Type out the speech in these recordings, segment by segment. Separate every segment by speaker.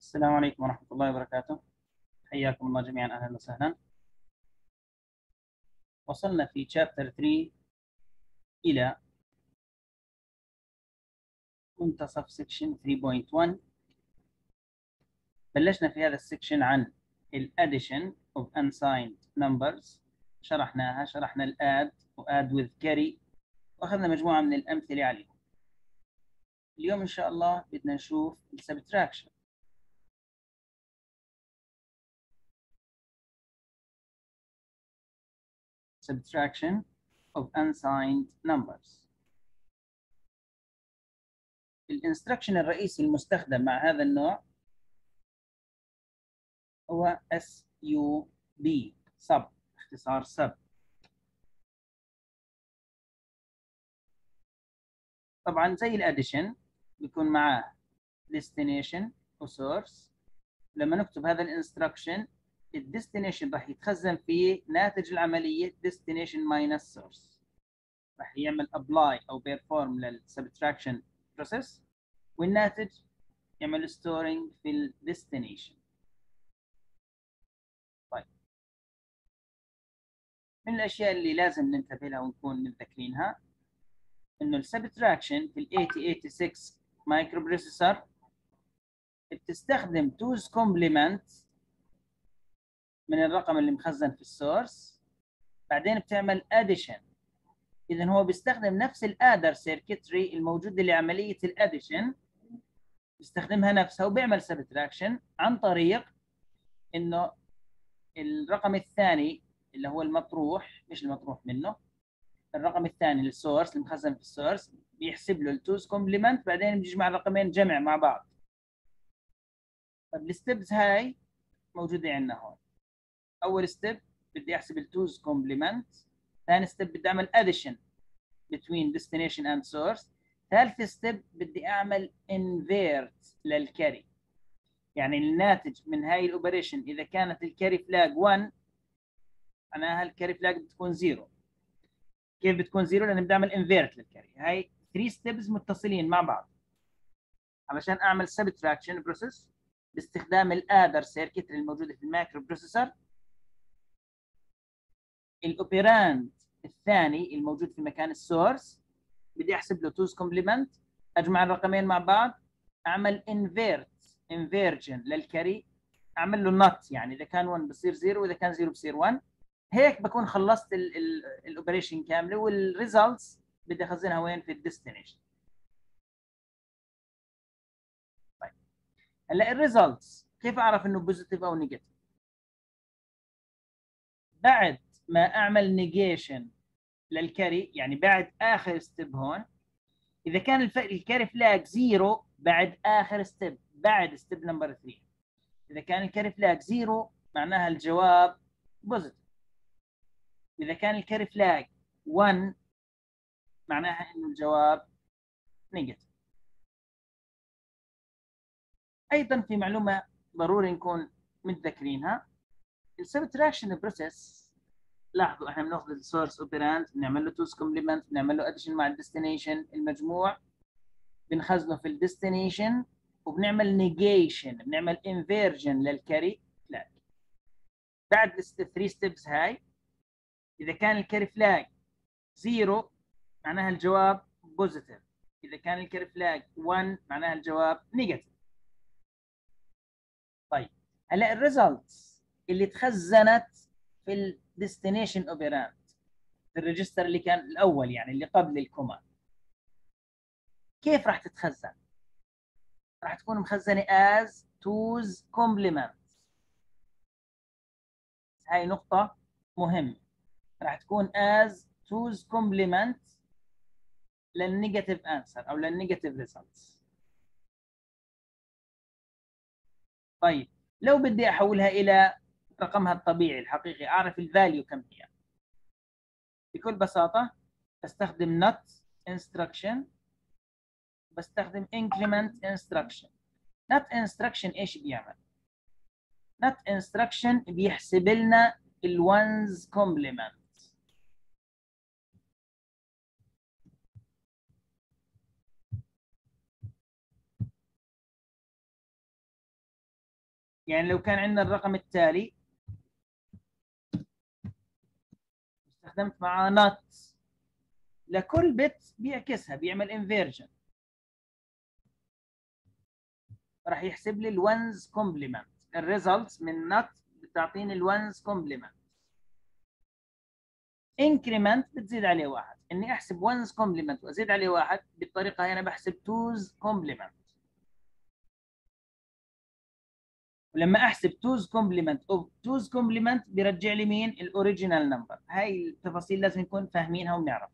Speaker 1: السلام عليكم ورحمة الله وبركاته. حياكم الله جميعا، أهلا وسهلا. وصلنا في شابتر 3 إلى منتصف سكشن 3.1. بلشنا في هذا السكشن عن الاديشن of unsigned numbers، شرحنا الاد واد with carry، وأخذنا مجموعة من الأمثلة عليهم. اليوم إن شاء الله بدنا نشوف السبتراكشن. subtraction of unsigned numbers. الانستركشن الرئيسي المستخدم مع هذا النوع هو SUB، sub، اختصار sub. طبعا زي الاديشن بيكون معاه destination و source. لما نكتب هذا الانستركشن الديستنيشن راح يتخزن فيه ناتج العملية destination minus source، راح يعمل apply أو perform للسبتراكشن process، والناتج يعمل storing في الديستنيشن. طيب، من الأشياء اللي لازم ننتبه لها ونكون متذكرينها إنه السبتراكشن في ال 8086 مايكرو بروسيسور بتستخدم توز كومبلمنت من الرقم اللي مخزن في السورس، بعدين بتعمل اديشن. اذا هو بيستخدم نفس الادر سيركتري الموجوده لعمليه الاديشن، بيستخدمها نفسها وبيعمل سبتراكشن عن طريق انه الرقم الثاني اللي هو المطروح، مش المطروح منه، الرقم الثاني للسورس المخزن في السورس بيحسب له التوز كومبلمنت، بعدين بيجمع الرقمين جمع مع بعض. طيب الستبس هاي موجوده عندنا هون. اول ستيب بدي احسب التوز كومبلمنت، ثاني ستيب بدي اعمل اديشن between destination and source، ثالث ستيب بدي اعمل invert للكاري. يعني الناتج من هاي الاوبريشن اذا كانت الكاري فلاج 1 معناها الكاري فلاج بتكون 0. كيف بتكون 0؟ لان بدي اعمل invert للكاري. هاي 3 ستيبس متصلين مع بعض. علشان اعمل subtraction process باستخدام الادر سيركت الموجوده في المايكرو بروسيسور، الاوبيراند الثاني الموجود في مكان السورس بدي احسب له توز كومبلمنت، اجمع الرقمين مع بعض، اعمل انفيرجن للكاري، اعمل له نوت، يعني اذا كان 1 بصير 0 واذا كان 0 بصير 1. هيك بكون خلصت الاوبريشن كامله، والريزلتس بدي اخزنها وين؟ في الديستنيشن. طيب هلا الريزلتس كيف اعرف انه بوزيتيف او نيجاتيف؟ بعد ما اعمل نيجيشن للكاري، يعني بعد اخر ستيب هون، اذا كان الكاري فلاج 0 بعد اخر ستيب، بعد ستيب نمبر 3، اذا كان الكاري فلاج 0 معناها الجواب بوزيتيف. اذا كان الكاري فلاج 1 معناها انه الجواب نيجاتيف. ايضا في معلومه ضروري نكون متذكرينها، السبتراكشن بروسيس. لاحظوا احنا بناخذ السورس اوبيراند، بنعمل له توز كومبلمنت، بنعمل له اديشن مع الديستنيشن، المجموع بنخزنه في الديستنيشن، وبنعمل نيجيشن، بنعمل انفيرجن للكاري فلاج. بعد الثري ستيبس هاي اذا كان الكاري فلاج 0 معناها الجواب بوزيتيف، اذا كان الكاري فلاج 1 معناها الجواب نيجاتيف. طيب هلا الريزلتس اللي تخزنت في الديستنيشن اوبيراند في الريجستر اللي كان الاول، يعني اللي قبل الكوما، كيف راح تتخزن؟ راح تكون مخزنه as توز كومبلمنت. هاي نقطة مهمة، راح تكون as توز كومبلمنت للنيجاتيف انسر او للنيجاتيف ريزلتس. طيب لو بدي احولها الى رقمها الطبيعي الحقيقي، اعرف الفاليو كم هي، بكل بساطة بستخدم not instruction، بستخدم increment instruction. not instruction ايش بيعمل؟ not instruction بيحسب لنا الونز كومبلمنت. يعني لو كان عندنا الرقم التالي استخدمت معاه نوت، لكل بت بيعكسها، بيعمل انفيرجن، راح يحسب لي الونز كومبلمنت. الريزلتس من نوت بتعطيني الونز كومبلمنت. انكريمنت بتزيد عليه واحد. اني احسب ونز كومبلمنت وازيد عليه واحد بالطريقه هي، انا بحسب توز كومبلمنت. ولما احسب توز كومبلمنت اوف توز كومبلمنت بيرجع لي مين؟ الاوريجينال نمبر. هاي التفاصيل لازم نكون فاهمينها ونعرفها.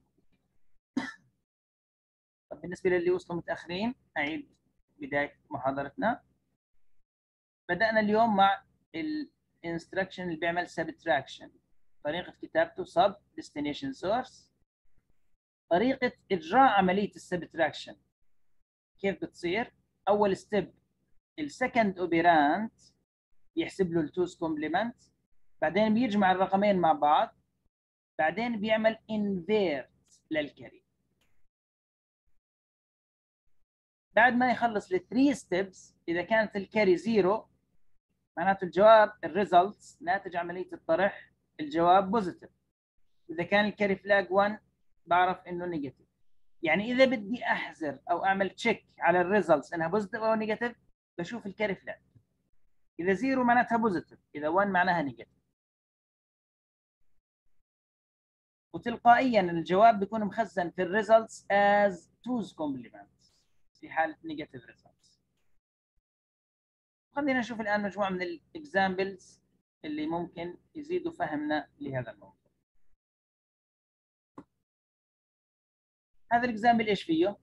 Speaker 1: طب بالنسبه للي وصلوا متاخرين اعيد بدايه محاضرتنا. بدانا اليوم مع الانستراكشن اللي بيعمل سبتراكشن. طريقه كتابته sub destination source. طريقه اجراء عمليه السبتراكشن كيف بتصير؟ اول ستيب السكند اوبيرانت يحسب له التوز كومبلمنت، بعدين بيجمع الرقمين مع بعض، بعدين بيعمل انفيرت للكاري. بعد ما يخلص الثري ستيبس، اذا كانت الكاري زيرو معناته الجواب الريزلتس ناتج عمليه الطرح الجواب بوزيتيف. اذا كان الكاري فلاج 1 بعرف انه نيجاتيف. يعني اذا بدي احذر او اعمل تشيك على الريزلتس انها بوزيتيف او نيجاتيف بشوف الكاري فلاج. اذا زيرو معناتها بوزيتيف، اذا 1 معناها نيجاتيف. وتلقائيا الجواب بيكون مخزن في الريزلتس از توز كومبلمنت في حاله نيجاتيف ريزلتس. خلينا نشوف الان مجموعه من الاكزامبلز اللي ممكن يزيدوا فهمنا لهذا الموضوع. هذا الاكزامبل ايش فيه؟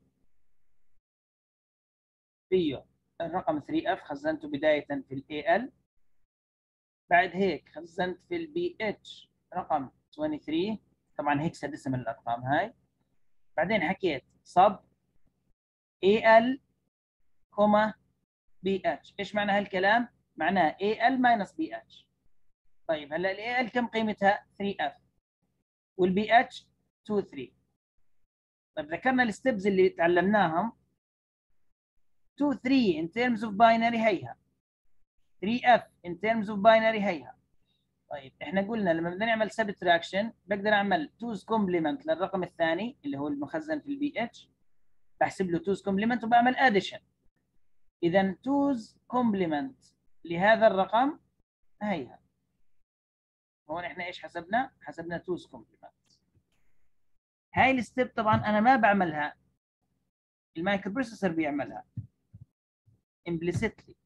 Speaker 1: فيه الرقم 3F خزنته بدايه في الاي ال، بعد هيك خزنت في البي اتش رقم 23، طبعا هيكساديسيمال الارقام هاي. بعدين حكيت صب اي ال كوما بي اتش. ايش معنى هالكلام؟ معناه اي ال ماينس بي اتش. طيب هلا الاي ال كم قيمتها؟ 3F والبي اتش 2 3. طيب ذكرنا الستبز اللي تعلمناهم 2 3 in terms of binary هيها، 3F in terms of binary هيها. طيب احنا قلنا لما بدنا نعمل سبتراكشن بقدر اعمل توز كومبلمنت للرقم الثاني اللي هو المخزن في البي اتش، بحسب له توز كومبلمنت وبعمل اديشن. اذا توز كومبلمنت لهذا الرقم هيها. هون احنا ايش حسبنا؟ حسبنا توز كومبلمنت. هاي الستيب طبعا انا ما بعملها، المايكرو بروسيسور بيعملها implicitly.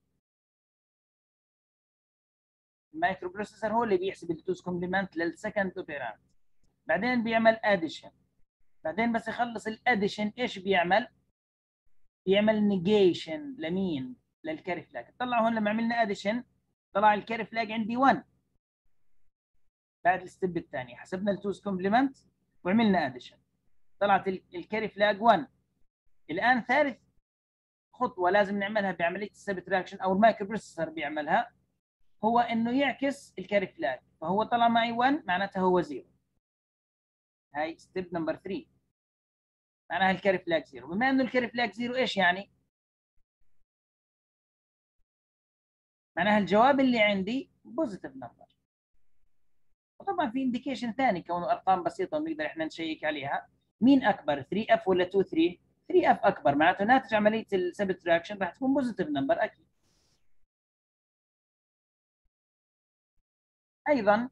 Speaker 1: المايكرو بروسيسور هو اللي بيحسب التوز كومبلمنت للسكند اوبيراند، بعدين بيعمل اديشن، بعدين بس يخلص الاديشن ايش بيعمل؟ بيعمل نيجيشن لمين؟ للكاري فلاج. طلع هون لما عملنا اديشن طلع الكاري فلاج عندي 1. بعد الستيب الثاني حسبنا التوز كومبلمنت وعملنا اديشن طلعت الكاري فلاج 1. الان ثالث خطوه لازم نعملها بعمليه السبتراكشن او المايكرو بروسيسور بيعملها، هو انه يعكس الكاري فلاج. فهو طلع معي 1 معناتها هو 0. هاي ستيب نمبر 3 معناها الكاري فلاج 0. بما انه الكاري فلاج 0 ايش يعني؟ معناها الجواب اللي عندي بوزيتيف نمبر. وطبعا في انديكيشن ثاني كونه ارقام بسيطه ونقدر احنا نشيك عليها. مين اكبر 3F ولا 2 3؟ 3F اكبر معناته ناتج عمليه السبتراكشن راح تكون بوزيتيف نمبر اكيد. ايضا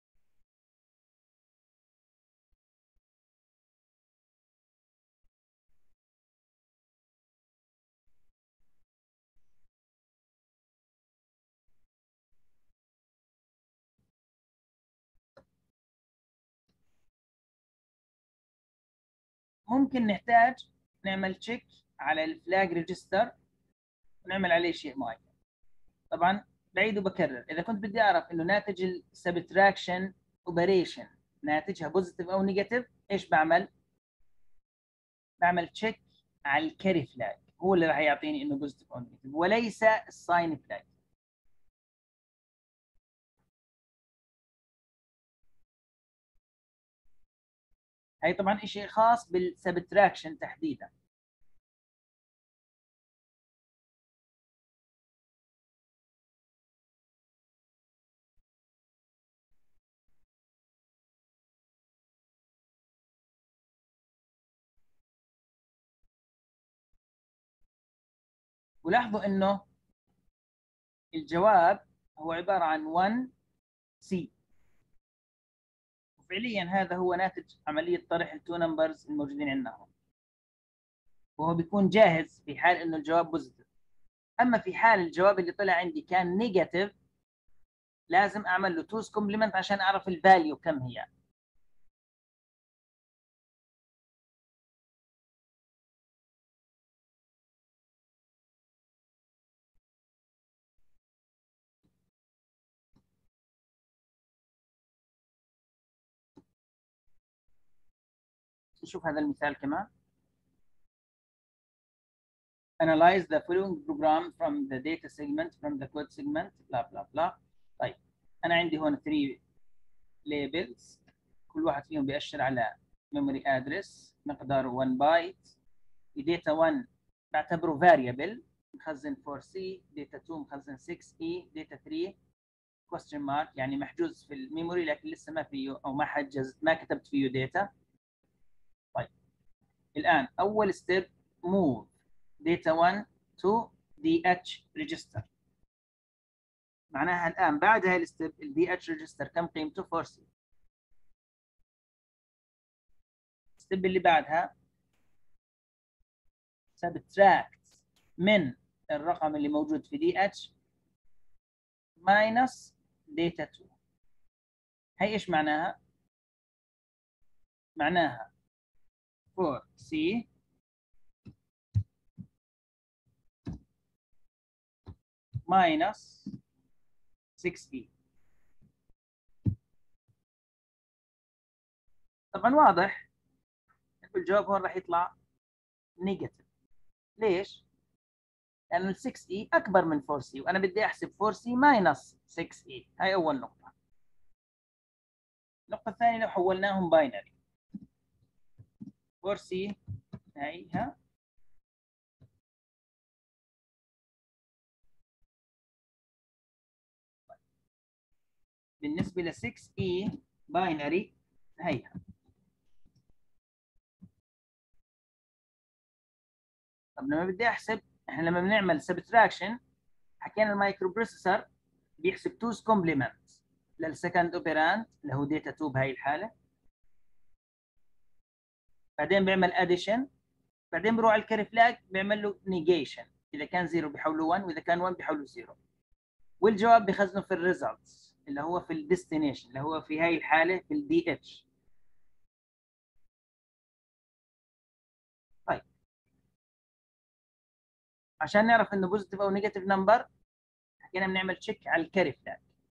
Speaker 1: ممكن نحتاج نعمل تشيك على الفلاج ريجستر ونعمل عليه شيء معين. طبعا بعيد وبكرر، اذا كنت بدي اعرف انه ناتج السبتراكشن اوبريشن ناتجها بوزيتيف او نيجاتيف ايش بعمل؟ بعمل تشيك على الكاري فلاج، هو اللي راح يعطيني انه بوزيتيف او نيجاتيف وليس الساين فلاج. هي طبعا شيء خاص بالسبتراكشن تحديدا. ولاحظوا انه الجواب هو عباره عن 1 سي، وفعليا هذا هو ناتج عمليه طرح التو نمبرز الموجودين عندنا هون، وهو بيكون جاهز في حال انه الجواب بوزيتيف. اما في حال الجواب اللي طلع عندي كان نيجاتيف لازم اعمل له توز كومبلمنت عشان اعرف الفاليو كم هي. نشوف هذا المثال كمان. Analyze the following program from the data segment from the code segment blah blah blah. طيب انا عندي هون 3 labels، كل واحد فيهم بيأشر على memory address مقداره 1 بايت. data 1 بعتبره variable مخزن 4C، data 2 مخزن 6E، data 3 question mark يعني محجوز في الميموري لكن لسه ما فيه او ما حجزت ما كتبت فيه داتا. طيب الان اول ستيب move data 1 to DH register. معناها الان بعد هاي الستيب الدي اتش ريجستر كم قيمته 4C. الستيب اللي بعدها subtract من الرقم اللي موجود في دي اتش minus data 2. هي ايش معناها؟ معناها 4C minus 6E. طبعا واضح الجواب هون راح يطلع نيجاتيف. ليش؟ لأنه ال 6E أكبر من 4C وأنا بدي أحسب 4C minus 6E. هاي أول نقطة. النقطة الثانية لو حولناهم باينري 4C هايها بالنسبة ل 6E باينري هيها. طب لما بدي احسب، احنا لما بنعمل سبتراكشن حكينا المايكرو بروسيسور بيحسب توز كومبلمنت للسكند اوبيراند اللي هو داتا 2 بهي الحاله، بعدين بيعمل اديشن، بعدين بروح على الكاري فلاج بيعمل له نيجيشن، اذا كان 0 بيحوله 1 واذا كان 1 بيحوله 0، والجواب بيخزنه في الريزلتس اللي هو في الديستنيشن اللي هو في هاي الحاله في الدي اتش. طيب عشان نعرف انه بوزيتيف او نيجاتيف نمبر حكينا بنعمل تشيك على الكاري فلاج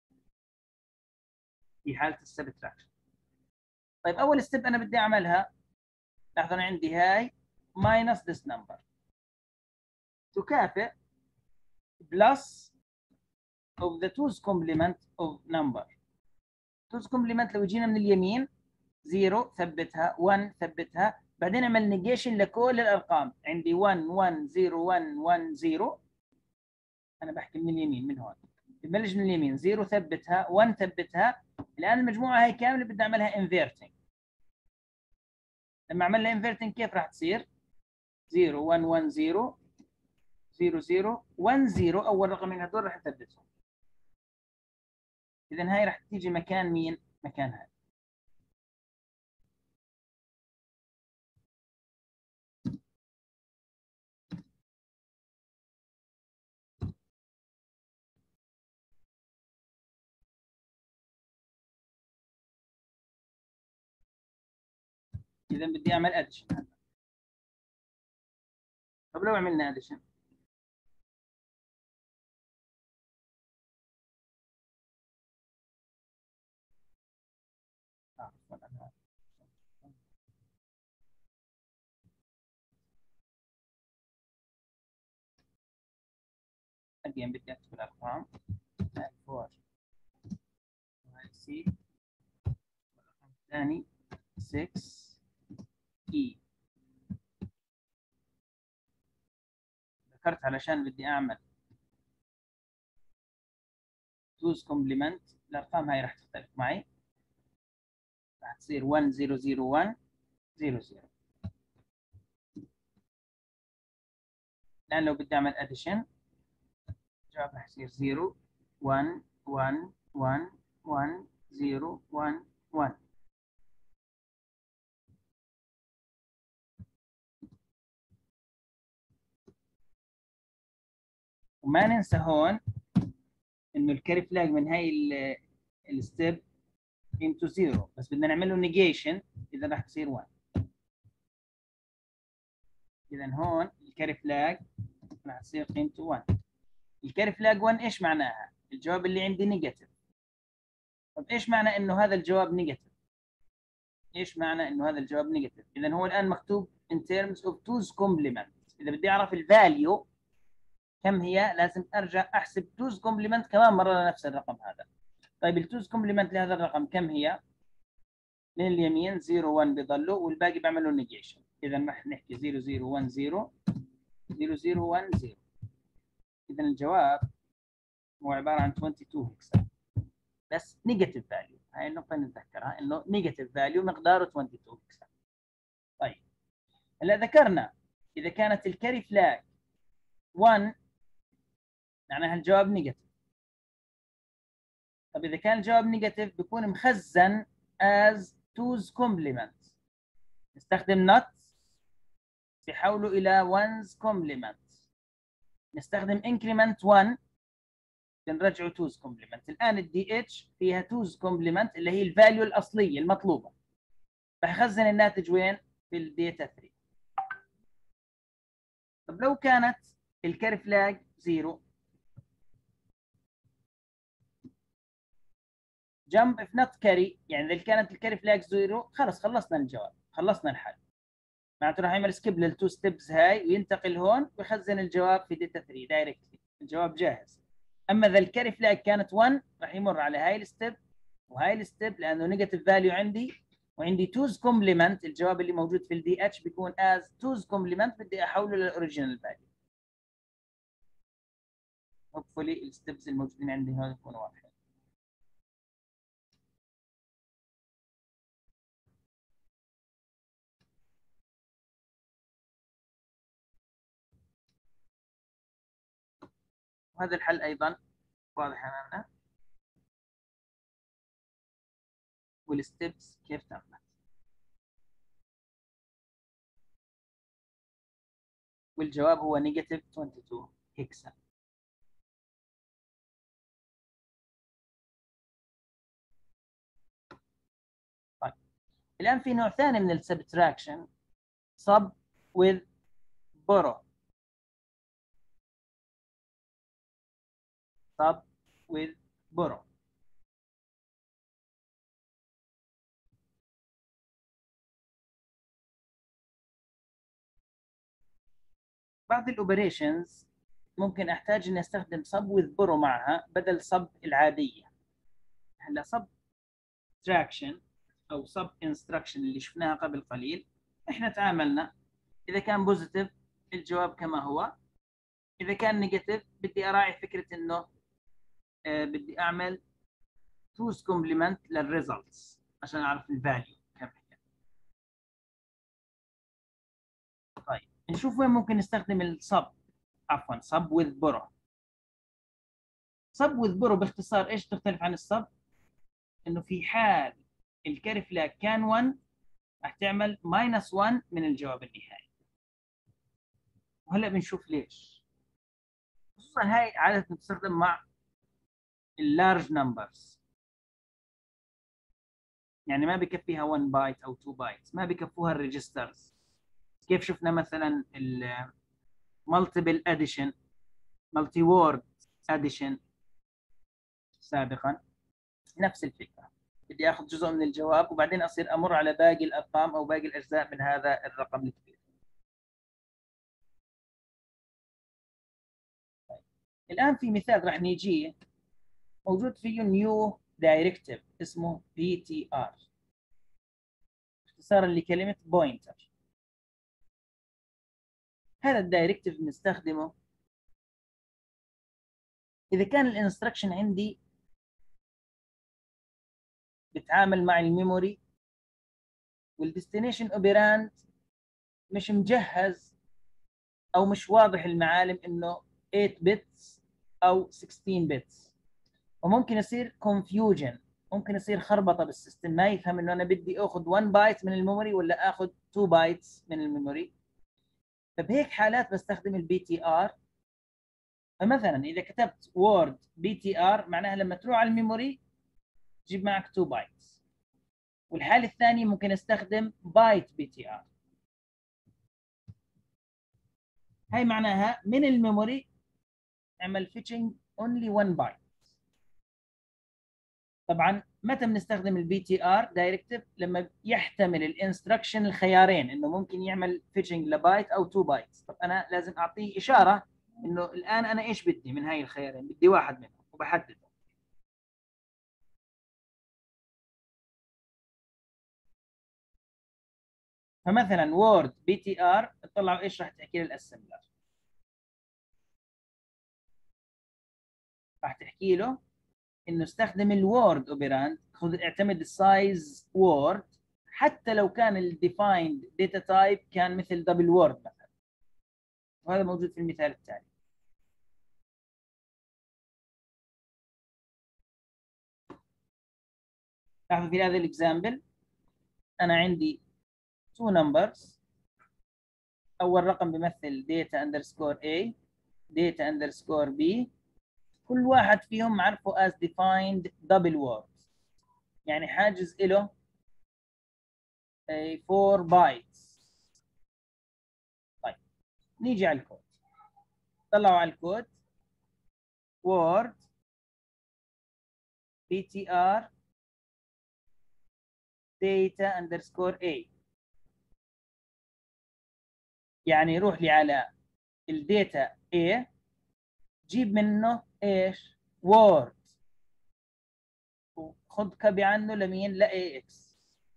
Speaker 1: في حاله السبتراكشن. طيب اول ستيب انا بدي اعملها، لاحظوا انا عندي هاي minus this number تكافئ plus of the two's complement of number. two's complement لو جينا من اليمين 0 ثبتها، 1 ثبتها، بعدين اعمل نيجيشن لكل الارقام. عندي 1 1 0 1 1 0، انا بحكي من اليمين من هون، ببلش من اليمين 0 ثبتها 1 ثبتها. الان المجموعه هاي كامله بدي اعملها انفيرتنج. لما اعمل لها انفيرتنج كيف راح تصير؟ 0 1 1 0 0 0 1 0، اول رقم من هذول راح اثبتهم. اذا هاي راح تيجي مكان مين؟ مكان هاي. اذا بدي اعمل اديشن هذا. طب لو عملنا اديشن again بدي اكتب الارقام 4 وهي سي والرقم الثاني 6 اي. ذكرت علشان بدي اعمل توز كومبلمنت الارقام هاي راح تختلف معي، راح تصير 1 0 0 1 0 0. الآن لو بدي أعمل addition الجواب راح يصير 0 1 1 1 1 0 1 1. وما ننسى هون انه الكاري فلاج من هاي الستيب قيمته 0 بس بدنا نعمل له نيجيشن اذا راح تصير 1. اذا هون الكاري فلاج راح تصير قيمته 1. الكاري فلاج 1 ايش معناها؟ الجواب اللي عندي نيجاتيف. طب ايش معنى انه هذا الجواب نيجاتيف؟ ايش معنى انه هذا الجواب نيجاتيف؟ اذا هو الان مكتوب in terms of 2's complement. اذا بدي اعرف الفاليو كم هي لازم ارجع احسب 2's complement كمان مره لنفس الرقم هذا. طيب ال 2's complement لهذا الرقم كم هي؟ من اليمين 0 1 بيضلوا والباقي بعملوا نيجيشن. اذا راح نحكي 0 0 1 0 0 0 1 0. اذا الجواب هو عباره عن 22 هكسا بس نيجاتيف فاليو. هاي النقطه نتذكرها انه نيجاتيف فاليو مقداره 22 هكسا. طيب هلا ذكرنا اذا كانت الكاري فلاج 1 معناها الجواب نيجاتيف. طب اذا كان الجواب نيجاتيف بيكون مخزن as 2's complement. نستخدم not بيحولوا الى 1's complement. نستخدم increment 1 بنرجعه 2's complement. الان الدي اتش فيها 2's complement اللي هي الفاليو الاصليه المطلوبه. راح اخزن الناتج وين؟ في الداتا 3. طب لو كانت الكاري فلاج 0 جمب if not carry، يعني اذا كانت الكاري فلاج 0 خلص خلصنا الجواب، خلصنا الحل. معناته راح يعمل سكيب للتو ستيبس هاي وينتقل هون ويخزن الجواب في داتا 3 دايركتلي، الجواب جاهز. اما اذا الكاري فلاج كانت 1 راح يمر على هاي الستيب وهاي الستيب لانه نيجاتيف فاليو عندي وعندي توز كومبلمنت. الجواب اللي موجود في الدي اتش بيكون از توز كومبلمنت بدي احوله للاوريجينال فاليو. هوبفولي الستبس الموجودين عندي هون يكونوا واضحين. وهذا الحل ايضا واضح امامنا والستبس كيف تمت. والجواب هو نيجاتيف 22 هكسا. طيب الان في نوع ثاني من السبتراكشن sub with borrow. sub with borrow. بعض الاوبريشنز ممكن احتاج اني استخدم sub with borrow معها بدل sub العاديه. هلا subtraction او sub instruction اللي شفناها قبل قليل احنا تعاملنا اذا كان بوزيتيف الجواب كما هو، اذا كان نيجاتيف بدي اراعي فكره انه بدي اعمل توز كومبلمنت للريزلتس عشان اعرف الفاليو كم هي. طيب نشوف وين ممكن نستخدم السب، عفوا sub with borrow. sub with borrow باختصار ايش تختلف عن السب؟ انه في حال الكاري فلاج كان 1 راح تعمل -1 من الجواب النهائي. وهلا بنشوف ليش. خصوصا هاي عاده تستخدم مع اللارج نمبرز، يعني ما بكفيها 1 بايت او 2 بايت، ما بكفوها الريجسترز. كيف شفنا مثلا المالتيبل اديشن، مالتي وورد اديشن سابقا، نفس الفكره. بدي اخذ جزء من الجواب وبعدين اصير امر على باقي الارقام او باقي الاجزاء من هذا الرقم الكبير. طيب. الان في مثال راح نيجيه موجود فيه نيو دايركتيف اسمه PTR، اختصارا لكلمه بوينتر. هذا الدايركتيف بنستخدمه اذا كان الانستركشن عندي بتعامل مع الميموري والديستنيشن اوبراند مش مجهز او مش واضح المعالم انه 8 بتس او 16 بتس، وممكن يصير confusion، ممكن يصير خربطه بالسيستم، ما يفهم انه انا بدي اخذ 1 بايت من الميموري ولا اخذ 2 بايتس من الميموري. فبهيك حالات بستخدم البي تي ار. فمثلا اذا كتبت وورد بي تي ار معناها لما تروح على الميموري تجيب معك 2 بايتس. والحاله الثانيه ممكن استخدم بايت بي تي ار، هاي معناها من الميموري اعمل فيتشنج اونلي 1 بايت. طبعا متى بنستخدم البي تي ار دايركتيف؟ لما يحتمل الانستركشن الخيارين، انه ممكن يعمل فيتشنج لبايت او 2 بايتس. طب انا لازم اعطيه اشاره انه الان انا ايش بدي من هاي الخيارين، بدي واحد منهم وبحدده. فمثلا وورد بي تي ار، اطلعوا ايش راح تحكي للاسمبلر. راح تحكي له انه استخدم الوورد اوبراند، خذ اعتمد السايز وورد حتى لو كان الديفايند داتا تايب كان مثل دبل وورد مثلا، وهذا موجود في المثال التالي. لاحظوا في هذا الاكزامبل انا عندي two numbers، اول رقم بيمثل data underscore A data underscore B، كل واحد فيهم عرفه as defined double word، يعني حاجز له 4 بايتس. طيب نيجي على الكود، طلعوا على الكود word btr data underscore A، يعني يروح لي على الداتا A جيب منه ايش؟ word، وخذ كبي عنه لمين؟ ل AX.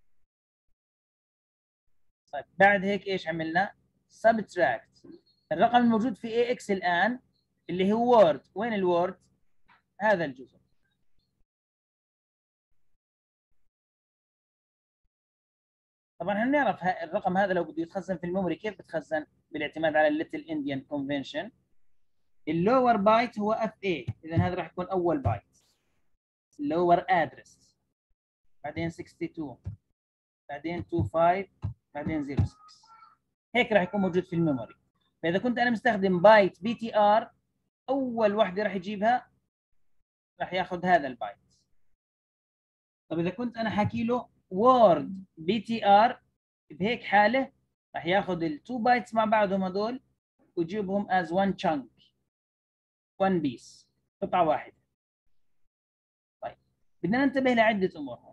Speaker 1: طيب بعد هيك ايش عملنا؟ subtract الرقم الموجود في AX الان اللي هو وورد. وين الوورد؟ هذا الجزء. طبعا احنا نعرف الرقم هذا لو بده يتخزن في الميموري كيف بتخزن؟ بالاعتماد على الليتل انديان كونفنشن. اللور بايت هو اف اي، اذا هذا راح يكون اول بايت. اللور ادرس، بعدين 62، بعدين 25، بعدين 06. هيك راح يكون موجود في الميموري. فاذا كنت انا مستخدم بايت بي تي ار، اول وحده راح يجيبها راح ياخذ هذا البايت. طب اذا كنت انا حكي له وورد بي تي ار، بهيك حاله راح ياخذ التو بايتس مع بعضهم هذول ويجيبهم از 1 chunk 1 بيس، قطعه واحده. طيب بدنا ننتبه لعده امور هون.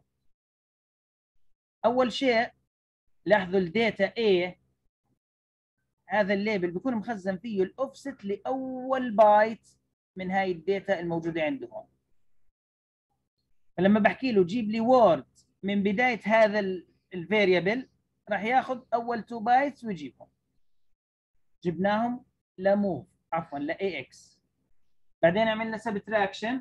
Speaker 1: اول شيء لاحظوا الداتا A، هذا الليبل بيكون مخزن فيه الاوفست لاول بايت من هاي الداتا الموجوده عنده هون. فلما بحكي له جيب لي وورد من بدايه هذا الفاريبل راح ياخذ اول 2 بايتس ويجيبهم. جبناهم لموف، عفوا ل AX، بعدين عملنا سبتراكشن.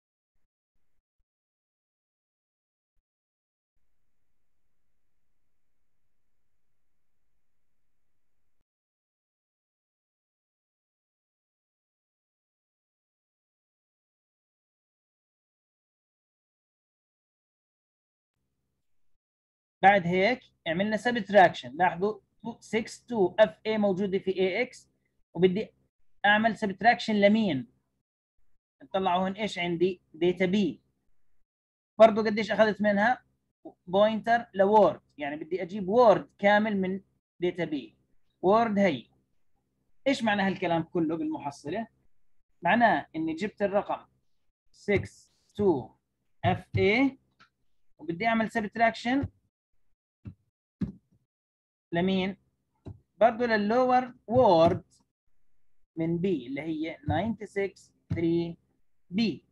Speaker 1: بعد هيك عملنا سبتراكشن. لاحظوا 62 اف اي موجوده في AX، وبدي اعمل سبتراكشن لمين؟ طلعوا هون ايش عندي؟ داتا بي. برضه قديش اخذت منها؟ بوينتر لوورد، يعني بدي اجيب وورد كامل من داتا بي. وورد هي ايش معنى هالكلام كله بالمحصله؟ معناه اني جبت الرقم 62 اف اي وبدي اعمل سبتراكشن لمين؟ برضه لللور وورد من بي اللي هي 96 3 بي.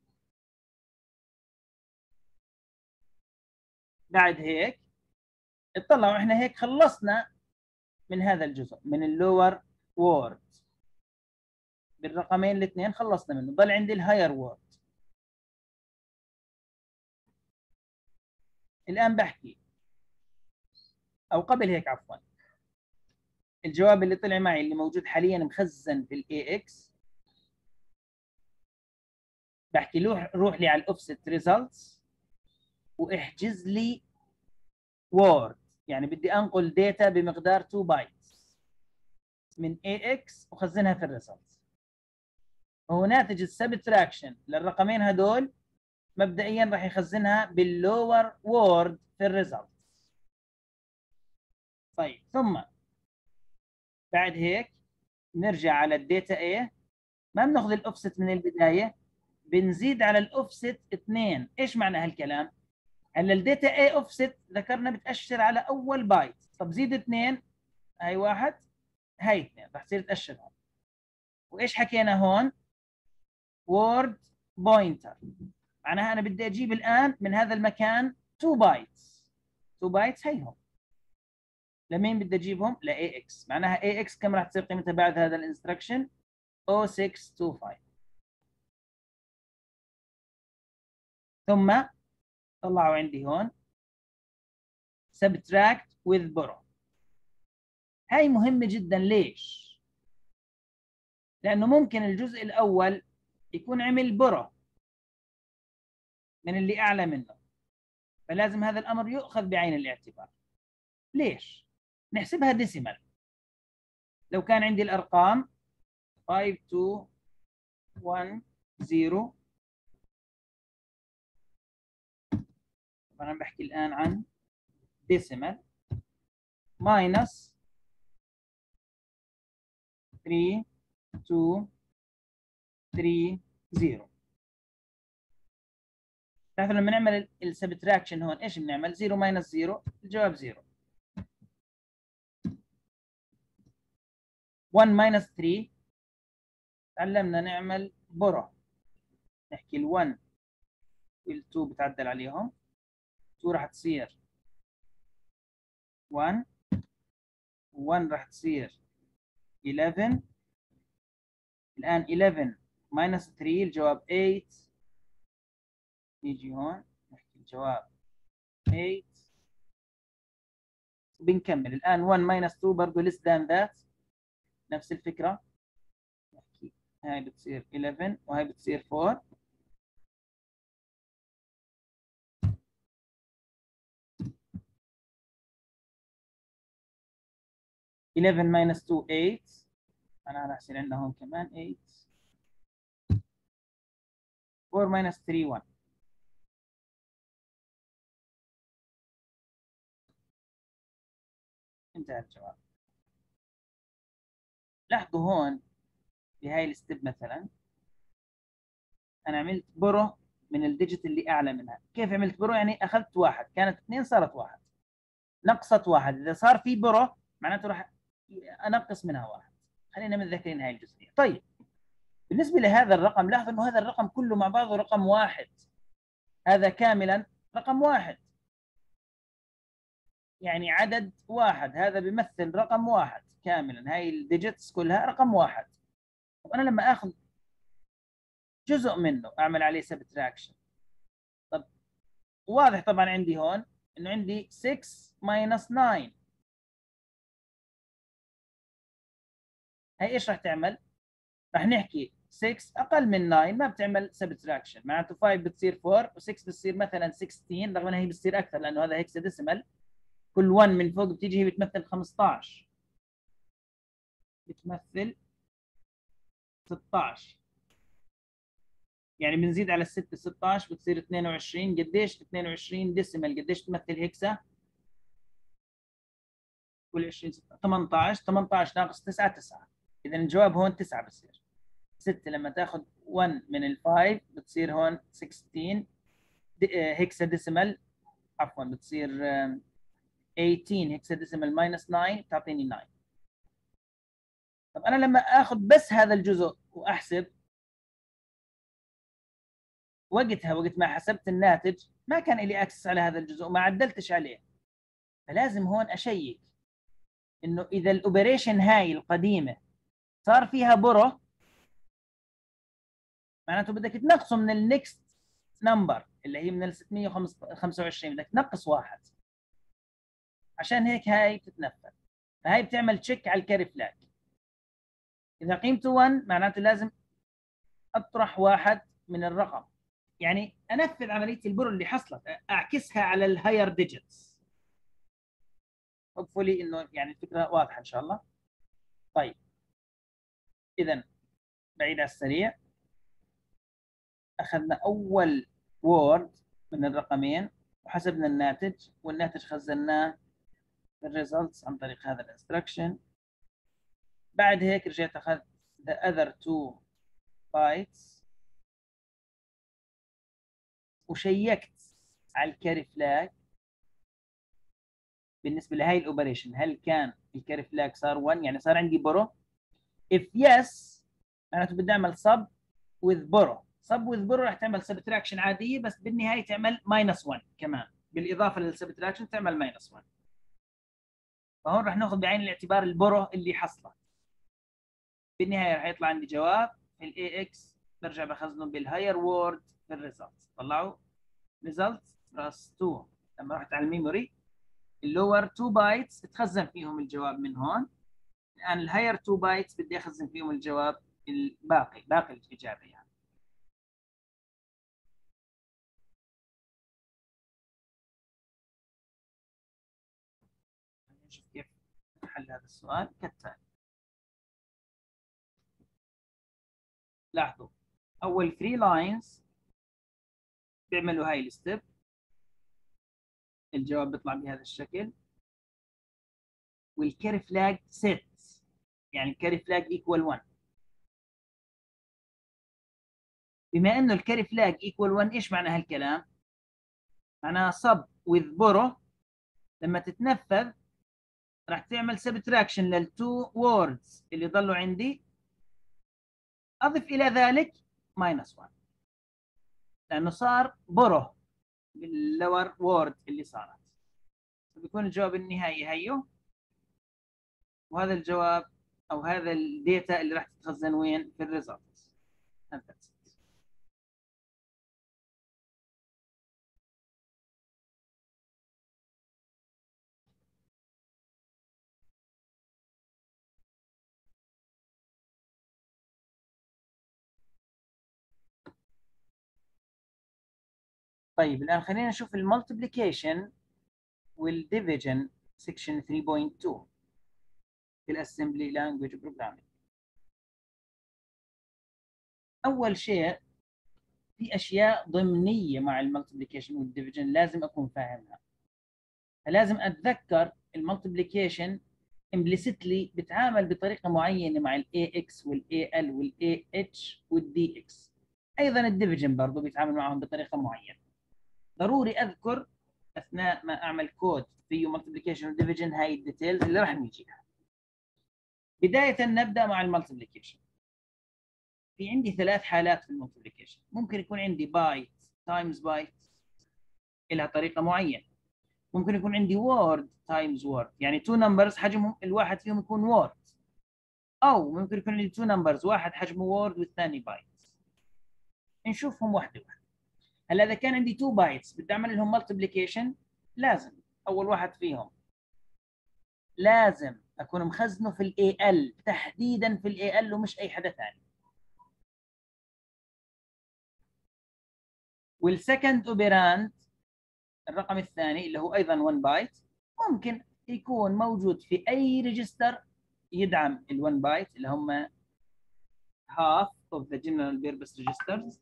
Speaker 1: بعد هيك اطلعوا احنا هيك خلصنا من هذا الجزء من اللور وورد، بالرقمين الاثنين خلصنا منه، ضل عندي الهاير وورد. الان بحكي او قبل هيك عفوا، الجواب اللي طلع معي اللي موجود حاليا مخزن في الاي اكس، بحكي له روح لي على الاوفست ريزلتس واحجز لي وورد، يعني بدي انقل داتا بمقدار 2 بايتس من AX وخزنها في الريزلتس. وهو ناتج السبتراكشن للرقمين هدول مبدئيا راح يخزنها باللور وورد في الريزلتس. طيب ثم بعد هيك نرجع على الداتا A، ما بناخذ الاوفست من البدايه، بنزيد على الاوفست 2. ايش معنى هالكلام؟ هلا الداتا A اوفست ذكرنا بتاشر على اول بايت، طب زيد 2، هاي 1 هاي 2 راح تصير تاشر هون. وايش حكينا هون؟ وورد بوينتر، معناها انا بدي اجيب الان من هذا المكان 2 بايتس. 2 بايتس هيهم لمين بدي اجيبهم؟ ل AX، معناها AX كم راح تصير قيمتها بعد هذا الانستركشن؟ 0625. ثم طلعوا عندي هون subtract with borrow. هاي مهمة جدا. ليش؟ لأنه ممكن الجزء الأول يكون عمل borrow من اللي أعلى منه، فلازم هذا الأمر يؤخذ بعين الاعتبار. ليش؟ نحسبها ديسيمال. لو كان عندي الأرقام 5 2 1 0، أنا بحكي الآن عن ديسيمال، minus 3 2 3 0. تعرفوا لما نعمل السبتراكشن هون ايش بنعمل؟ 0 minus 0 الجواب 0. 1 minus 3 تعلمنا نعمل برا، نحكي ال 1 وال 2 بتعدل عليهم، 2 راح تصير 1 و1 راح تصير 11. الآن 11 minus 3 الجواب 8. نيجي هون نحكي الجواب 8 وبنكمل. الآن 1 minus 2 برضه less than that، نفس الفكرة، نحكي هاي بتصير 11 وهاي بتصير 4. eleven minus 2 8. أنا راح يصير عندنا هون كمان 8. 4 minus 3 1. انتهى الجواب. لاحظوا هون بهاي الستيب مثلا انا عملت برو من الديجيت اللي اعلى منها. كيف عملت برو؟ يعني اخذت واحد، كانت 2 صارت 1، نقصت 1. اذا صار في برو معناته راح انقص منها 1. خلينا متذكرين هاي الجزئيه. طيب بالنسبه لهذا الرقم لاحظ انه هذا الرقم كله مع بعضه رقم واحد، هذا كاملا رقم واحد، يعني عدد واحد، هذا بيمثل رقم واحد كاملا، هاي الديجيتس كلها رقم واحد. وانا لما اخذ جزء منه اعمل عليه سبتراكشن، طب واضح طبعا عندي هون انه عندي 6 minus 9. هي ايش راح تعمل؟ راح نحكي 6 اقل من 9 ما بتعمل سبتراكشن، معناته 5 بتصير 4 و6 بتصير مثلا 16، رغم انها هي بتصير اكثر لانه هذا هيكساديسيمال. كل 1 من فوق بتيجي هي بتمثل 15، بتمثل 16، يعني بنزيد على الستة 16 بتصير 22. قديش 22 ديسيمال؟ قديش تمثل هيكسا؟ كل 20 18. 18 ناقص 9 9. اذا الجواب هون 9 بصير. 6 لما تاخذ 1 من ال 5 بتصير هون 16 هيكسا ديسيمال، عفوا بتصير 18 هيكسا ديسيمال ماينس 9 بتعطيني 9. طب انا لما اخذ بس هذا الجزء واحسب، وقتها وقت ما حسبت الناتج ما كان لي اكسس على هذا الجزء وما عدلتش عليه، فلازم هون اشيك انه اذا الاوبريشن هاي القديمه صار فيها برو، معناته بدك تنقصه من النكست نمبر اللي هي من ال 625، بدك تنقص واحد، عشان هيك هاي بتتنفذ. فهي بتعمل تشيك على الكاري فلاج. اذا قيمته 1 معناته لازم اطرح واحد من الرقم، يعني انفذ عمليه البر اللي حصلت، اعكسها على الهاير ديجيتس. hopefully انه يعني الفكره واضحه ان شاء الله. طيب اذا بعيد على السريع، اخذنا اول وورد من الرقمين وحسبنا الناتج، والناتج خزناه في الريزلتس عن طريق هذا الانستركشن. بعد هيك رجعت اخذت the other two bytes وشيكت على الكاري فلاج بالنسبه لهي الاوبريشن، هل كان الكاري فلاج صار 1 يعني صار عندي برو؟ if yes معناته بدي اعمل sub with borrow. sub with borrow راح تعمل subtraction عاديه، بس بالنهايه تعمل -1 كمان، بالاضافه للسبتراكشن تعمل -1. فهون راح ناخذ بعين الاعتبار البورو اللي حصلت. بالنهايه راح يطلع عندي جواب في الاي اكس، برجع بخزنه بالهاير وورد في الريزلت. طلعوا ريزلت بلس 2. لما رحت على الميموري اللور 2 بايتس تخزن فيهم الجواب من هون، الان الهاير 2 بايتس بدي اخزن فيهم الجواب الباقي، باقي الاجابه يعني. نشوف كيف حل هذا السؤال كالتالي. لاحظوا اول 3 لاينز بيعملوا هاي الستيب، الجواب بيطلع بهذا الشكل، والكاري فلاج سيت، يعني الكاري فلاج ايكوال 1. بما انه الكاري فلاج ايكوال 1، ايش معنى هالكلام؟ معناها sub with borrow لما تتنفذ راح تعمل سبتراكشن للتو ووردز اللي ضلوا عندي، اضف الى ذلك -1 لانه صار borrow باللور وورد اللي صارت. بيكون الجواب النهائي هيو، وهذا الجواب او هذا الداتا اللي راح تتخزن وين؟ في الريزلتس. طيب الان خلينا نشوف المالتيبليكيشن والديفيجن سيكشن 3.2 في الاسمبلي لانجويج بروجرامينج. اول شيء في اشياء ضمنيه مع المالتيبليكيشن والديفيجن لازم اكون فاهمها. فلازم اتذكر المالتيبليكيشن امبليسيتلي بتعامل بطريقه معينه مع الاي اكس والاي ال والاي اتش والدي اكس. ايضا الديفيجن برضه بيتعامل معهم بطريقه معينه. ضروري اذكر اثناء ما اعمل كود فيه مالتيبليكيشن وديفيجن هاي الديتيلز اللي راح نجيها. بدايه نبدا مع المالتيبليكيشن. في عندي 3 حالات في المالتيبليكيشن. ممكن يكون عندي بايت تايمز بايت لها طريقه معينه. ممكن يكون عندي وورد تايمز وورد، يعني 2 نمبرز حجمهم الواحد فيهم يكون وورد، او ممكن يكون عندي 2 نمبرز واحد حجمه وورد والثاني بايت. نشوفهم واحده واحده. هلا اذا كان عندي 2 بايتس بدي اعمل لهم مالتيبليكيشن، لازم اول واحد فيهم لازم اكون مخزنه في الاي ال، تحديدا في الاي ال ومش اي حدا ثاني. والسكند اوبيراند الرقم الثاني اللي هو ايضا 1 بايت ممكن يكون موجود في اي ريجستر يدعم ال1 بايت اللي هم half of the general purpose registers،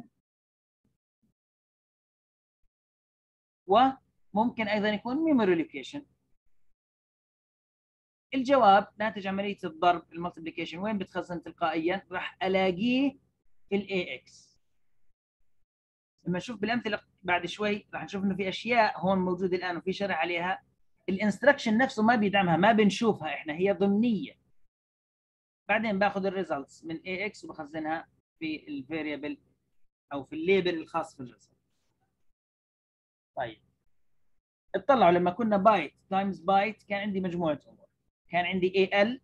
Speaker 1: وممكن ايضا يكون memory location. الجواب ناتج عمليه الضرب المالتيبليكيشن وين بتخزن تلقائيا؟ راح الاقيه في الاي اكس. لما نشوف بالامثله بعد شوي راح نشوف انه في اشياء هون موجوده الان وفي شرح عليها، الانستركشن نفسه ما بيدعمها، ما بنشوفها احنا، هي ضمنيه. بعدين باخذ الريزلتس من اي اكس وبخزنها في الفاريبل او في الليبل الخاص في الريزلت. طيب اطلعوا لما كنا بايت تايمز بايت كان عندي مجموعه امور. كان عندي اي ال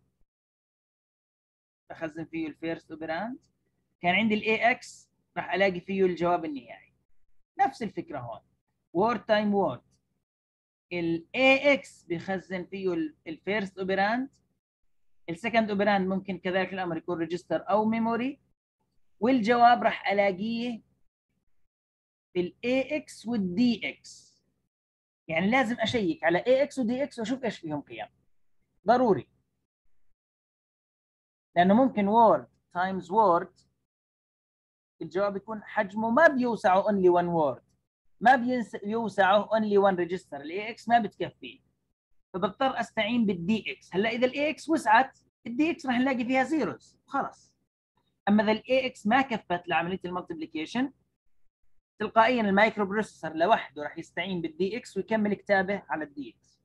Speaker 1: بخزن فيه الفيرست اوبراند، كان عندي الاي اكس راح الاقي فيه الجواب النهائي. نفس الفكره هون، وورد تايم وورد ال AX بيخزن فيه الفيرست اوبراند، السكند اوبراند ممكن كذلك الامر يكون ريجستر او ميموري، والجواب راح الاقيه في ال AX وال DX. يعني لازم اشيك على AX و DX واشوف ايش فيهم قيم، ضروري، لانه ممكن وورد تايمز وورد الجواب يكون حجمه ما بيوسعه اونلي 1 وورد، ما بيوسعه اونلي 1 ريجستر، الاي اكس ما بتكفيه، فبضطر استعين بالدي اكس. هلا اذا الاي اكس وسعت الدي اكس راح نلاقي فيها زيروز خلص. اما اذا الاي اكس ما كفت لعمليه الملتبليكيشن، تلقائيا المايكرو بروسيسور لوحده راح يستعين بالدي اكس ويكمل كتابه على الدي اكس.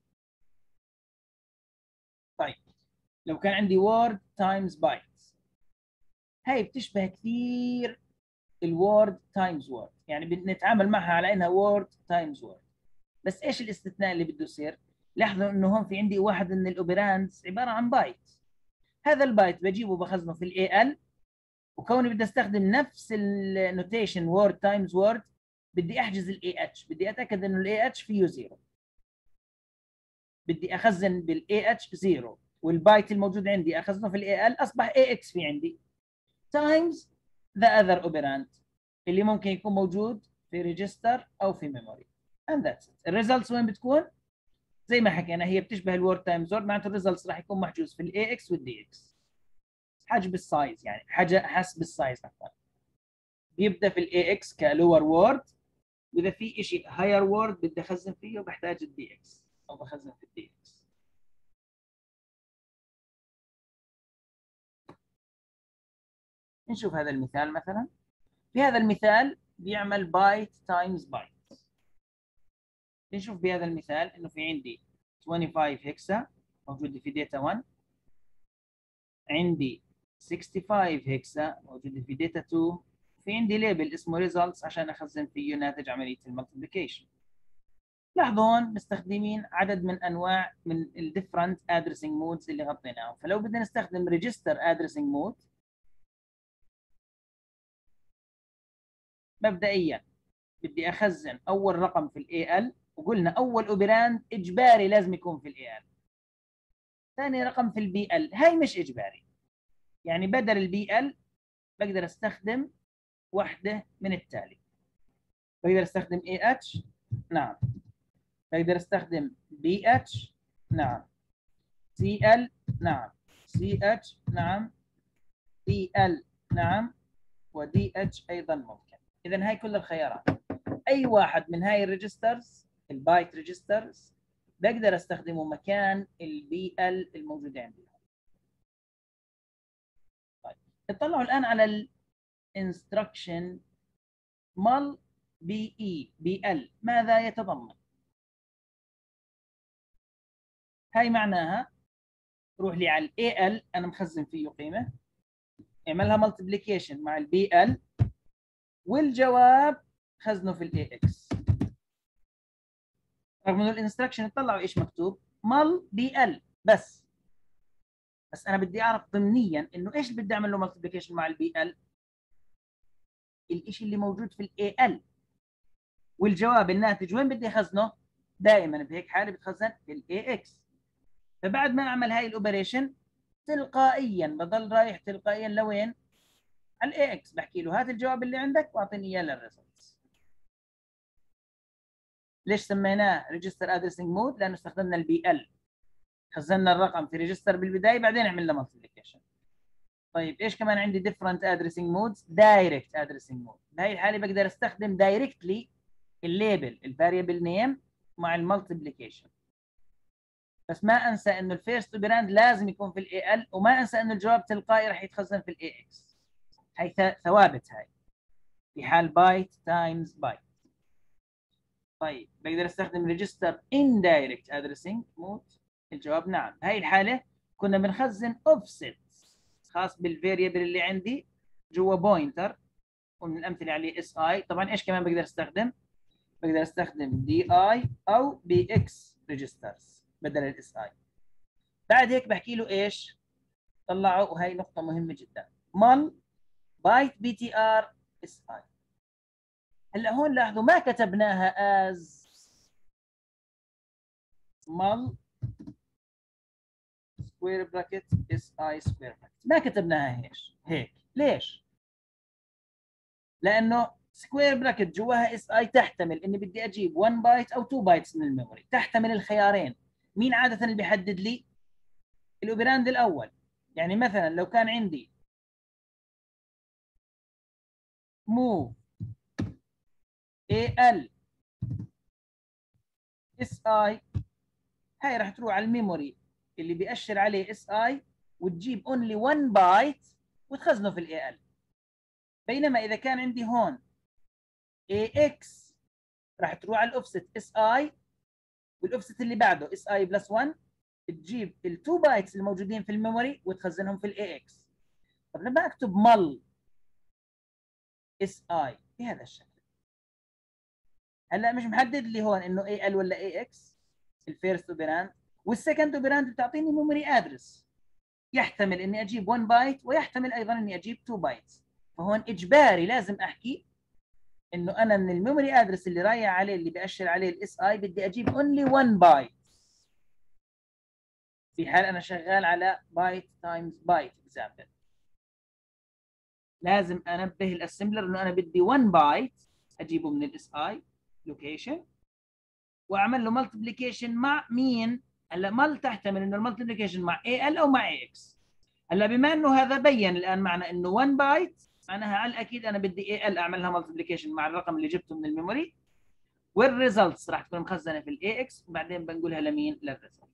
Speaker 1: طيب لو كان عندي وورد تايمز بايتس، هاي بتشبه كثير الوورد تايمز وورد، يعني بنتعامل معها على انها وورد تايمز وورد. بس ايش الاستثناء اللي بده يصير؟ لاحظوا انه هون في عندي واحد من الاوبراندز عباره عن بايت، هذا البايت بجيبه بخزنه في الاي ال، وكوني بدي استخدم نفس النوتيشن وورد تايمز وورد، بدي احجز الاي اتش، بدي اتاكد انه الاي اتش فيه زيرو، بدي اخزن بالاي اتش زيرو، والبايت الموجود عندي اخزنه في الاي ال، اصبح اي اكس في عندي تايمز ذا اذر اوبراند اللي ممكن يكون موجود في ريجستر او في ميموري. and that's it. الريزلتس وين بتكون؟ زي ما حكينا هي بتشبه الوورد تايم زورد، معناته الريزلتس راح يكون محجوز في الاي اكس والدي اكس، حجب السايز، يعني حاجه حسب السايز اكثر. بيبدا في الاي اكس كلور وورد، واذا في شيء هاير وورد بدي اخزن فيه بحتاج الدي اكس او بخزن في الدي اكس. نشوف هذا المثال مثلا. في هذا المثال بيعمل بايت تايمز بايت. نشوف بهذا المثال انه في عندي 25 هكسا موجوده في داتا 1، عندي 65 هكسا موجوده في داتا 2، في عندي ليبل اسمه ريزلتس عشان اخزن فيه ناتج عمليه الملتبليكيشن. لاحظوا هون مستخدمين عدد من انواع من الديفرنت ادريسنج مودز اللي غطيناهم، فلو بدنا نستخدم ريجستر ادريسنج مود، مبدئيا بدي اخزن اول رقم في الاي ال، وقلنا اول اوبراند اجباري لازم يكون في الاي ال. ثاني رقم في البي ال، هاي مش اجباري، يعني بدل البي ال بقدر استخدم واحده من التالي. بقدر استخدم اي اتش، نعم. بقدر استخدم بي اتش، نعم. سي ال، نعم. سي اتش، نعم. دي ال، نعم. ودي اتش ايضا ممكن. اذا هاي كل الخيارات، اي واحد من هاي الريجسترز البايت ريجسترز بقدر استخدمه مكان البي ال الموجوده عندي. طيب اطلعوا الان على الانستركشن مال بي اي بي ال، ماذا يتضمن؟ هاي معناها روح لي على الاي ال انا مخزن فيه قيمه، اعملها ملتبليكيشن مع البي ال، والجواب خزنه في الاي اكس. رغم انه الانستركشن اطلعوا ايش مكتوب مال بي ال بس انا بدي اعرف ضمنيا انه ايش بدي اعمل له ملتبليكيشن مع البي ال، الشيء اللي موجود في الاي ال، والجواب الناتج وين بدي اخزنه؟ دائما بهيك حاله بتخزن في الاي اكس. فبعد ما اعمل هاي الاوبريشن تلقائيا بضل رايح تلقائيا لوين؟ على الاي اكس، بحكي له هات الجواب اللي عندك واعطيني اياه للريزلتس. ليش سميناه ريجستر ادريسنج مود؟ لانه استخدمنا البي ال، خزنا الرقم في ريجستر بالبدايه بعدين عملنا مالتيبليكيشن. طيب ايش كمان عندي ديفرنت ادريسنج مودز؟ دايركت ادريسنج مود، بهي الحاله بقدر استخدم دايركتلي الليبل الفاريبل نيم مع المالتيبليكيشن، بس ما انسى انه الفيرست اوبراند لازم يكون في الاي ال، وما انسى انه الجواب تلقائي راح يتخزن في الاي اكس. هي ثوابت هاي في حال بايت تايمز بايت. طيب بقدر استخدم ريجستر اندايركت ادريسنج مود، الجواب نعم. بهي الحاله كنا بنخزن اوفست خاص بالفاريبل اللي عندي جوا بوينتر، ومن الامثله عليه اس اي. طبعا ايش كمان بقدر استخدم؟ بقدر استخدم دي اي او بي اكس ريجسترز بدل الاس اي. بعد هيك بحكي له ايش؟ طلعوا، وهي نقطه مهمه جدا، مال بايت بي تي ار اس اي. هلا هون لاحظوا ما كتبناها از مال سكوير براكت اس اي سكوير براكت. ما كتبناها هيك ليش؟ لانه سكوير براكت جواها اس اي تحتمل اني بدي اجيب 1 بايت او 2 بايتس من الميموري، تحتمل الخيارين. مين عاده اللي بيحدد لي؟ الاوبراند الاول. يعني مثلا لو كان عندي move al اس اي، هاي راح تروح على الميموري اللي بيأشر عليه اس اي وتجيب اونلي 1 بايت وتخزنه في الاي ال. بينما اذا كان عندي هون ax راح تروح على الاوفست اس اي، والاوفست اللي بعده اس اي بلس 1، تجيب ال2 بايتس الموجودين في الميموري وتخزنهم في الاي اكس. طب لما اكتب مل اس اي بهذا الشكل، هلا مش محدد لي هون انه اي ال ولا اي اكس الفيرست اوبراند، والسكند اوبراند بتعطيني ميموري ادرس يحتمل اني اجيب 1 بايت ويحتمل ايضا اني اجيب 2 بايتس. فهون اجباري لازم احكي انه انا من الميموري ادرس اللي رايح عليه اللي باشر عليه الاس اي بدي اجيب اونلي 1 بايت، في حال انا شغال على بايت تايمز بايت اكزامبل. لازم انبه الاسمبلر انه انا بدي 1 بايت اجيبه من الاس اي لوكيشن، واعمل له ملتبليكيشن مع مين؟ هلا مال تحتمل انه الملتبليكيشن مع اي ال او مع اي اكس. هلا بما انه هذا بين الان معنى انه 1 بايت، معناها على الاكيد انا بدي اي ال اعملها ملتبليكيشن مع الرقم اللي جبته من الميموري، والريزلتس راح تكون مخزنه في الاي اكس، وبعدين بنقولها لمين؟ للريزلت.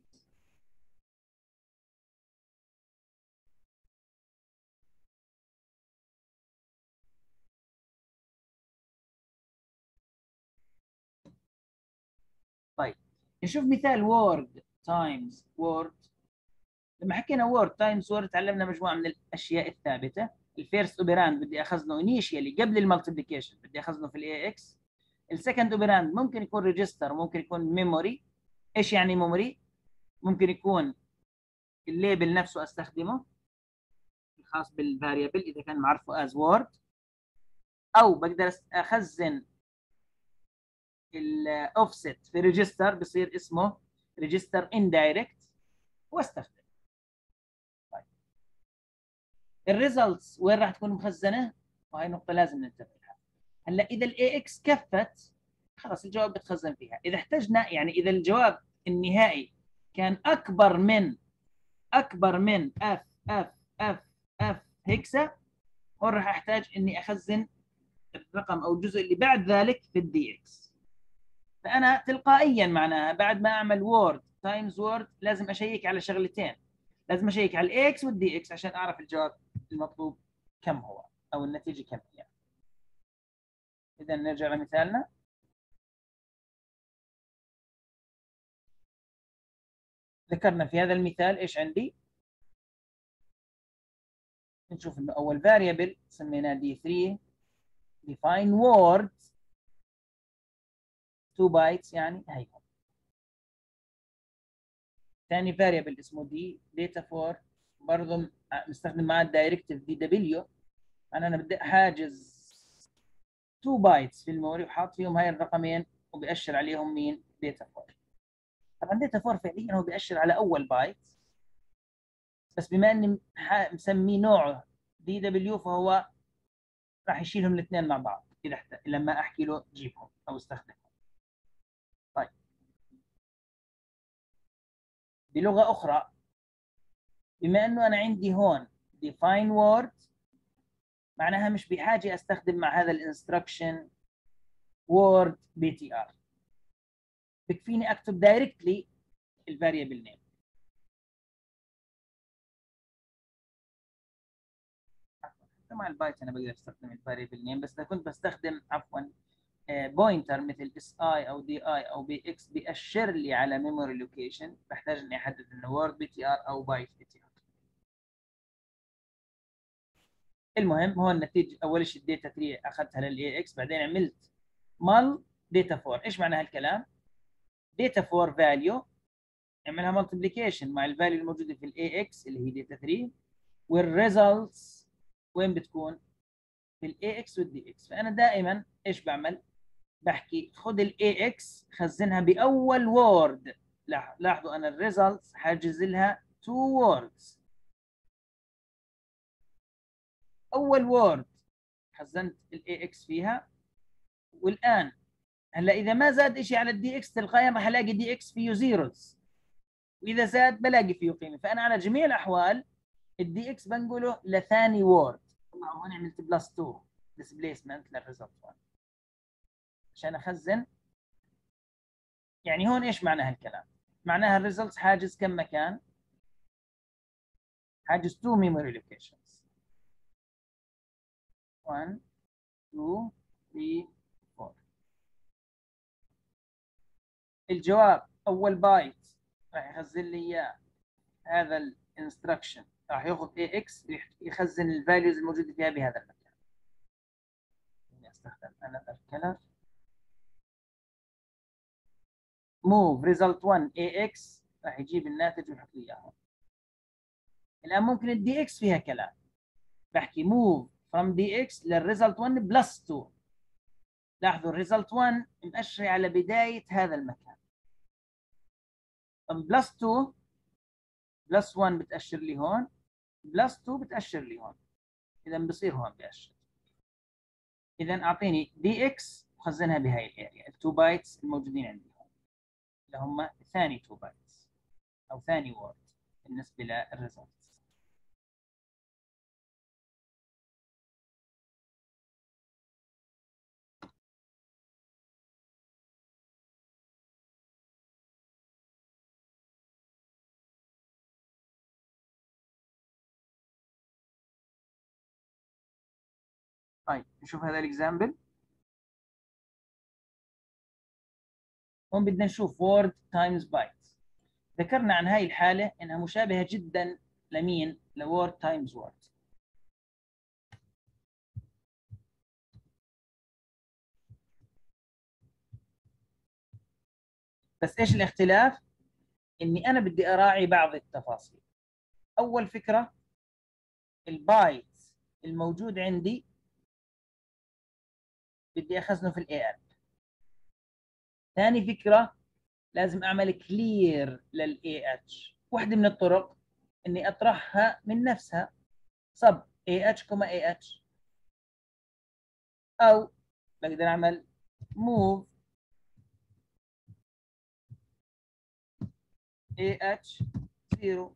Speaker 1: طيب نشوف مثال وورد تايمز وورد. لما حكينا وورد تايمز وورد تعلمنا مجموعه من الاشياء الثابته. الفيرست اوبراند بدي اخزنه انيشيالي قبل المالتيبليكيشن، بدي اخزنه في الاي اكس. السكند اوبراند ممكن يكون ريجستر، ممكن يكون ميموري. ايش يعني ميموري؟ ممكن يكون الليبل نفسه استخدمه الخاص بالفاريبل اذا كان معرفه از وورد، او بقدر اخزن الاوفست في ريجستر بصير اسمه ريجستر اندايركت واستخدم. طيب الريزلتس وين راح تكون مخزنه؟ وهي نقطه لازم ننتبه لها. هلا اذا الاي اكس كفت خلاص الجواب بتخزن فيها. اذا احتجنا يعني اذا الجواب النهائي كان اكبر من اف اف اف اف هيكسا، هون راح احتاج اني اخزن الرقم او الجزء اللي بعد ذلك في الدي اكس. فانا تلقائيا معناها بعد ما اعمل وورد تايمز وورد لازم اشيك على شغلتين. لازم اشيك على الاي اكس والدي اكس عشان اعرف الجواب المطلوب كم هو او النتيجه كم هي. اذا نرجع لمثالنا. ذكرنا في هذا المثال ايش عندي؟ نشوف انه اول فاريبل سميناه دي 3 define word 2 بايتس يعني هي. ثاني فاريبل اسمه دي داتا 4 برضه نستخدم معاه الدايركتيف دي دبليو. انا بدي حاجز 2 بايتس في الميموري وحاط فيهم هاي الرقمين وبيأشر عليهم مين؟ داتا 4. طبعا داتا 4 فعليا هو بيأشر على اول بايت، بس بما اني مسميه نوعه دي دبليو فهو راح يشيلهم الاثنين مع بعض اذا لما احكي له جيبهم او استخدمهم. طيب بلغه اخرى، بما انه انا عندي هون define word معناها مش بحاجه استخدم مع هذا الانستركشن word btr، بكفيني اكتب دايركتلي الفاريبل نيم. مع البايت انا بقدر استخدم الفاريبل نيم، بس اذا كنت بستخدم عفوا بوينتر مثل اس اي او دي اي او بي اكس بيأشر لي على ميموري لوكيشن، بحتاج اني احدد انه وورد بي تي ار او بايت بي تي ار. المهم هون النتيجه اول شيء الداتا 3 اخذتها للاي اكس، بعدين عملت مال داتا 4. ايش معنى هالكلام؟ داتا 4 فاليو اعملها ملتبليكيشن مع الفاليو الموجوده في الاي اكس اللي هي داتا 3، والريزلتس وين بتكون؟ في الاي اكس والدي اكس. فانا دائما ايش بعمل؟ بحكي خذ الاي اكس خزنها باول وورد لاحظوا انا الريزلتس حاجز لها تو ووردز. اول وورد خزنت الاي اكس فيها، والان هلا اذا ما زاد شيء على الدي اكس تلقائيا راح الاقي دي اكس فيه زيروز، واذا زاد بلاقي فيه قيمه. فانا على جميع الاحوال الدي اكس بنقوله لثاني وورد. هون عملت بلس 2 ديسبيسمنت للريزلت 1 عشان اخزن. يعني هون ايش معنى هالكلام؟ معناها الريزلتس حاجز كم مكان؟ حاجز 2 memory locations. 1 2 3 4. الجواب اول بايت راح يخزن لي اياه هذا الانستركشن، راح ياخذ اي اكس يخزن الفاليوز الموجوده فيها بهذا المكان. استخدم another color. move result 1 ax راح يجيب الناتج ويحط لي اياه. الان ممكن الدي اكس فيها كلام، بحكي move from dx للريزلت 1 بلس 2. لاحظوا الريزلت 1 مأشر على بدايه هذا المكان. طب بلس 2 بلس 1 بتأشر لي هون، بلس 2 بتأشر لي هون، اذا بصير هون بأشر. اذا اعطيني دي اكس وخزنها بهاي الاريا، التو بايتس الموجودين عندي هون اللي هم ثاني 2 بايتس او ثاني وورد بالنسبه للريزلت. طيب نشوف هذا الاكزامبل. هون بدنا نشوف وورد تايمز بايت. ذكرنا عن هاي الحاله انها مشابهه جدا لمين؟ لوورد تايمز وورد. بس ايش الاختلاف؟ اني انا بدي اراعي بعض التفاصيل. اول فكره البايت الموجود عندي بدي اخزنه في الاي ال. ثاني فكره لازم اعمل كلير للاي اتش. واحده من الطرق اني اطرحها من نفسها صب اي اتش كوما اي اتش، او بقدر اعمل موف اي اتش 0،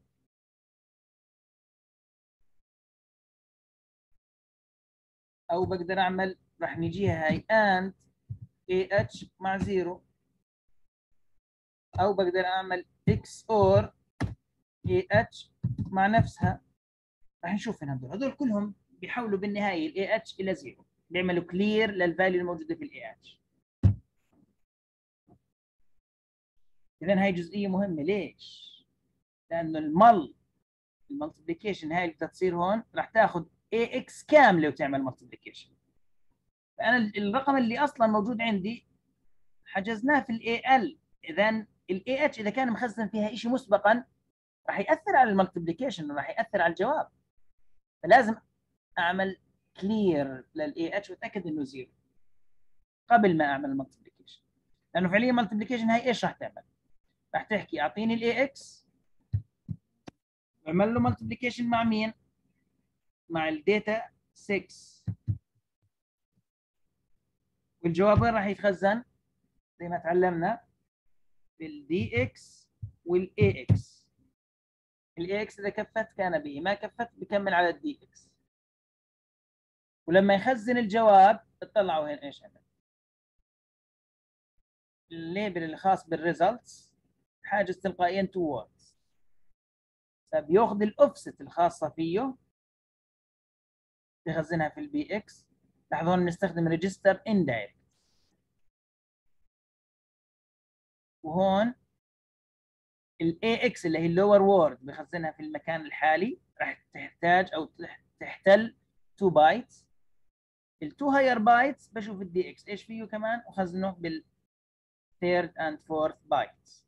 Speaker 1: او بقدر اعمل راح نجيها هاي اند اي اتش مع 0، او بقدر اعمل اكس اور اي اتش مع نفسها. راح نشوف هنا هذول كلهم بيحولوا بالنهايه الاي اتش الى 0، بيعملوا كلير للفاليو الموجوده في الاي اتش. اذا هاي جزئيه مهمه. ليش؟ لانه المالتيبليكيشن هاي اللي بتصير هون راح تاخذ اي اكس كامله وتعمل مالتيبليكيشن. فانا الرقم اللي اصلا موجود عندي حجزناه في الاي ال. اذا الاي اتش اذا كان مخزن فيها شيء مسبقا راح ياثر على المالتيبليكيشن وراح ياثر على الجواب. فلازم اعمل كلير للاي اتش واتاكد انه 0 قبل ما اعمل المالتيبليكيشن. لانه فعليا المالتيبليكيشن هاي ايش راح تعمل؟ راح تحكي اعطيني الاي اكس واعمل له مالتيبليكيشن مع مين؟ مع الداتا 6، والجواب وين راح يتخزن؟ زي ما تعلمنا بالدي اكس والاي اكس. الاي اكس اذا كفت كان به، ما كفت بكمل على الدي اكس. ولما يخزن الجواب اطلعوا هنا ايش عمل. الليبل الخاص بالريزلتس حاجز تلقائيا تو ووردز، فبياخذ الاوفست الخاصه فيه بيخزنها في البي اكس. لاحظوا هون بنستخدم ريجستر اندايركت، وهون الاي اكس اللي هي اللور وورد بخزنها في المكان الحالي. راح تحتاج او تحتل 2 بايتس. ال2 هاير بايتس بشوف الدي اكس ايش فيه كمان وخزنه بالثيرد اند فورث بايتس.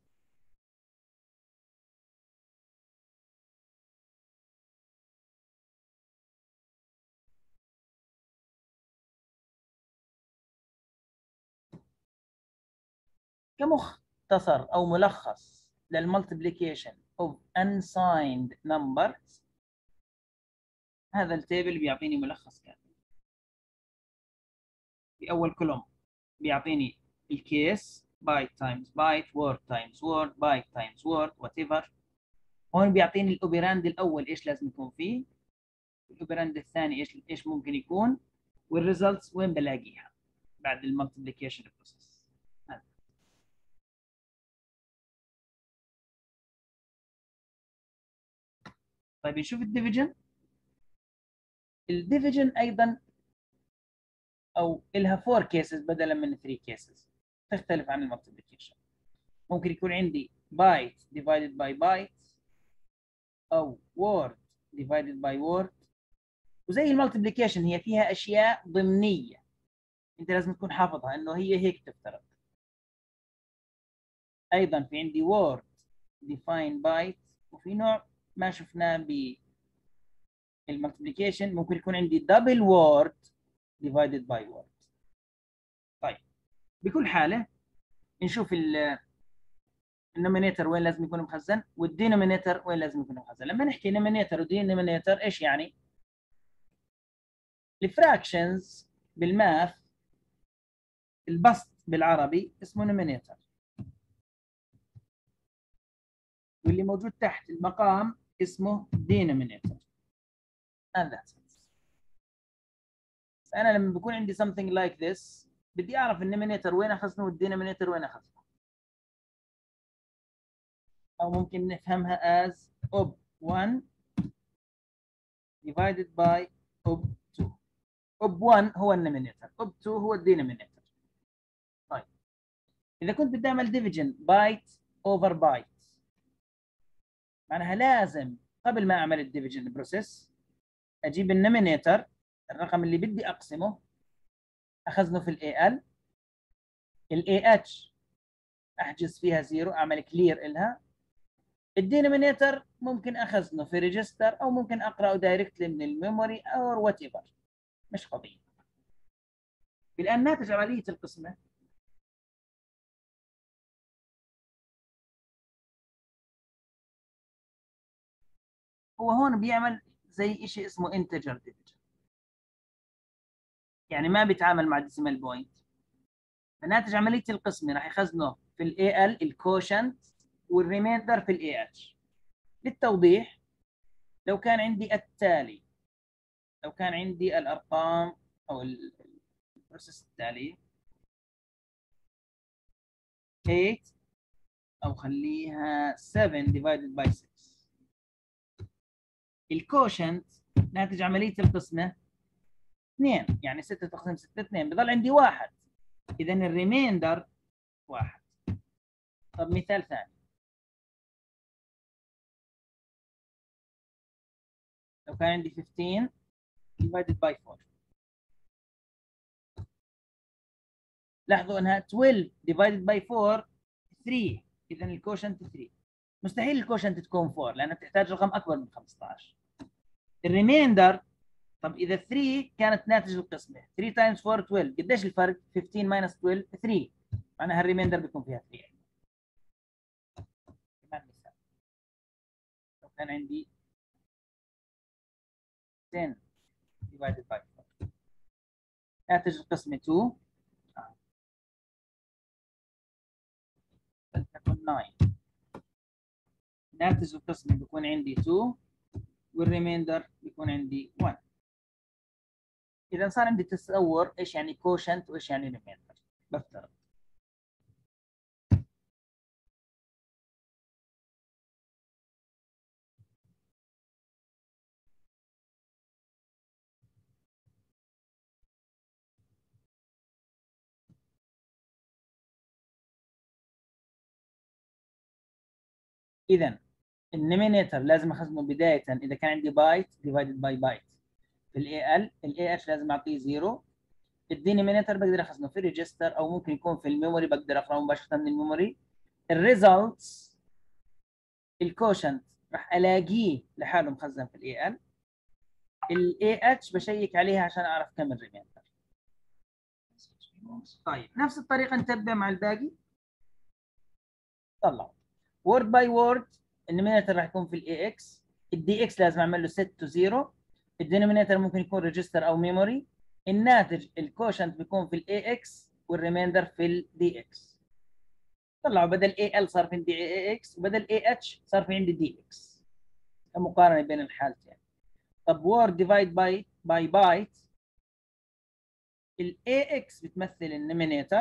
Speaker 1: كمختصر او ملخص للمultiplication of unsigned numbers. هذا التيبل بيعطيني ملخص كامل. في أول كولوم بيعطيني الكيس بايت تايمز بايت، وورد تايمز وورد، بايت تايمز وورد، وات ايفر. هون بيعطيني الأوبراند الأول إيش لازم يكون فيه، الأوبراند الثاني إيش ممكن يكون، والريزلتس وين بلاقيها بعد المالتيبليكيشن بروسيس. طيب نشوف الديفيجن. الديفيجن أيضا أو إلها 4 كيسز بدلا من 3 كيسز، تختلف عن المالتيبليكيشن. ممكن يكون عندي بايت divided by بايت، أو word divided by word. وزي المالتيبليكيشن هي فيها أشياء ضمنية أنت لازم تكون حافظها إنه هي هيك تفترض. أيضا في عندي word define byte، وفي نوع ما شفناه بالمالتيبليكيشن ممكن يكون عندي double word divided by word. طيب بكل حالة نشوف النومينيتر وين لازم يكون مخزن والدينومينيتر وين لازم يكون مخزن. لما نحكي نومينيتر ودينومينيتر ايش يعني؟ الفراكشنز بالماث البسط بالعربي اسمه نومينيتر، واللي موجود تحت المقام اسمه denominator. and that's it. انا لما بكون عندي something like this بدي اعرف النومينيتر وين اخزنه والدينومينيتر وين اخزنه، او ممكن نفهمها as ob1 divided by ob2. ob1 هو النومينيتر، ob2 هو الدينومينيتر. طيب اذا كنت بدي اعمل ديفيجن بايت اوفر بايت، معناها لازم قبل ما اعمل الديفيجن بروسيس اجيب النومينيتر الرقم اللي بدي اقسمه اخزنه في الاي ال، الاي اتش احجز فيها زيرو اعمل كلير الها. الدينومينيتر ممكن اخزنه في ريجستر او ممكن اقراه دايركتلي من الميموري او وات ايفر، مش قضيه. الان ناتج عمليه القسمه هو هون بيعمل زي شيء اسمه انتجر ديفيجن، يعني ما بيتعامل مع ديسيمال بوينت. فناتج عمليه القسمه راح يخزنه في الاي ال الكوشنت والريميندر في الاي اتش. للتوضيح لو كان عندي التالي، لو كان عندي الارقام او البروسيس التالي 8 او خليها 7 divided by 6، الكوشنت ناتج عمليه القسمه 2، يعني 6 تقسيم 6 2، بضل عندي 1، اذا الريميندر 1. طب مثال ثاني، لو كان عندي 15 divided by 4، لاحظوا انها 12 divided by 4 3، اذا الكوشنت 3. مستحيل الكوشنت تكون 4 لانها بتحتاج رقم اكبر من 15. الريميندر، طب اذا 3 كانت ناتج القسمه 3 times 4 12، قديش الفرق؟ 15 minus 12 3، معناها الريميندر بيكون فيها 3. كمان مثال، لو كان عندي 10 divided by 4 ناتج القسمه 2 فلتكن 9، ناتج القسمه بيكون عندي 2 والريميندر بيكون عندي 1. اذا صار عندي تصور ايش يعني كوشنت وايش يعني ريميندر بفترض. اذا النومينيتر لازم اخزنه بدايه اذا كان عندي بايت ديفايدد باي بايت، في الاي ال الاي اتش لازم اعطيه 0. الدينومينيتر بقدر اخزنه في ريجستر او ممكن يكون في الميموري بقدر اقراه مباشره من الميموري. الريزلتس الكوشنت راح الاقيه لحاله مخزن في الاي ال، الاي اتش بشيك عليها عشان اعرف كم الريميندر. طيب نفس الطريقه نتبع مع الباقي. طلعوا وورد باي وورد النومينيتور راح يكون في الاي اكس، الدي اكس لازم اعمل له set to 0، الدينومينيتور ممكن يكون ريجستر او ميموري، الناتج الكوشنت بيكون في الاي اكس والريميندر في الدي اكس. طلعوا بدل اي ال صار في عندي اي اكس، وبدل اي اتش صار في عندي دي اكس، كمقارنه بين الحالتين. طب وورد ديفايد باي بايت، الاي اكس بتمثل النومينيتور،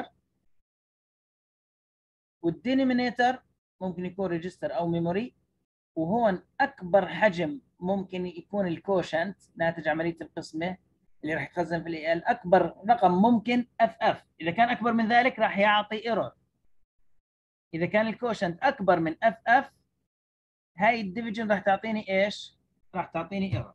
Speaker 1: والدينومينيتور ممكن يكون ريجستر او ميموري، وهون اكبر حجم ممكن يكون الكوشنت ناتج عمليه القسمه اللي راح يتخزن في الاي ال، اكبر رقم ممكن اف اف، اذا كان اكبر من ذلك راح يعطي ايرور. اذا كان الكوشنت اكبر من اف اف، هاي الديفيجن راح تعطيني ايش؟ راح تعطيني ايرور.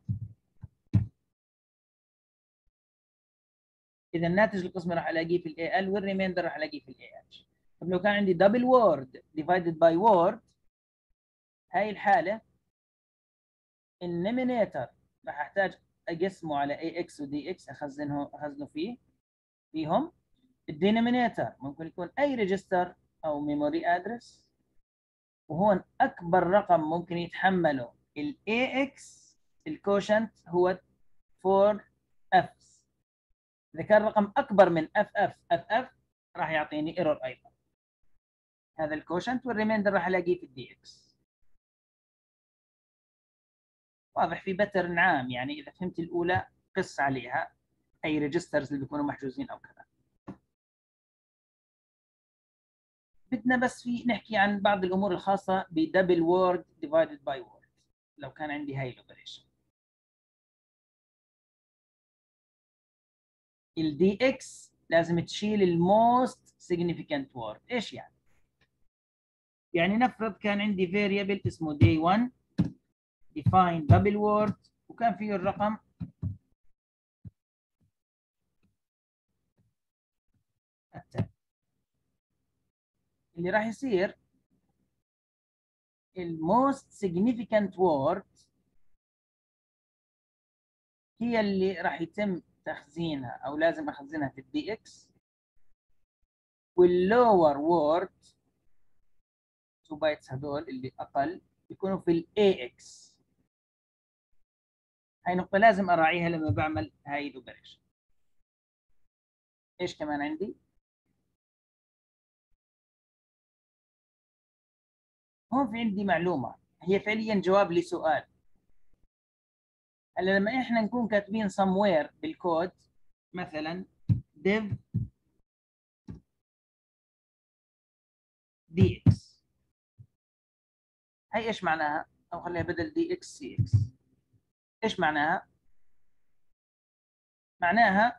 Speaker 1: اذا ناتج القسمه راح الاقيه في الاي ال، والريميندر راح الاقيه في الاي اتش. طب لو كان عندي دبل وورد ديفايدد باي وورد، هاي الحاله النومينيتور راح احتاج اقسمه على اي اكس ودي اكس، اخزنه فيهم. الدينومينيتور ممكن يكون اي ريجستر او ميموري ادرس، وهون اكبر رقم ممكن يتحمله الاي اكس الكوشنت هو 4 افس. اذا كان رقم اكبر من اف راح يعطيني ايرور ايضا. هذا الكوشنت، والريميندر راح الاقيه في الدي اكس. واضح في باترن عام، يعني اذا فهمت الاولى قص عليها اي ريجسترز اللي بيكونوا محجوزين او كذا. بدنا بس في نحكي عن بعض الامور الخاصه بدبل وورد ديفايدد باي وورد لو كان عندي هاي الاوبريشن. الدي اكس لازم تشيل الموست سيجنيفيكانت وورد. ايش يعني؟ يعني نفرض كان عندي فاريبل اسمه day 1 define double word، وكان فيه الرقم التالي. اللي راح يصير الموست significant word هي اللي راح يتم تخزينها او لازم اخزنها في الدي اكس، واللور وورد 2 بايتس هذول اللي اقل يكونوا في الاي اكس. هاي نقطة لازم اراعيها لما بعمل هاي الاوبريشن. ايش كمان عندي؟ هون في عندي معلومة هي فعليا جواب لسؤال. هلا لما احنا نكون كاتبين somewhere بالكود مثلا div dx، هي ايش معناها؟ او خليها بدل dx cx. ايش معناها؟ معناها،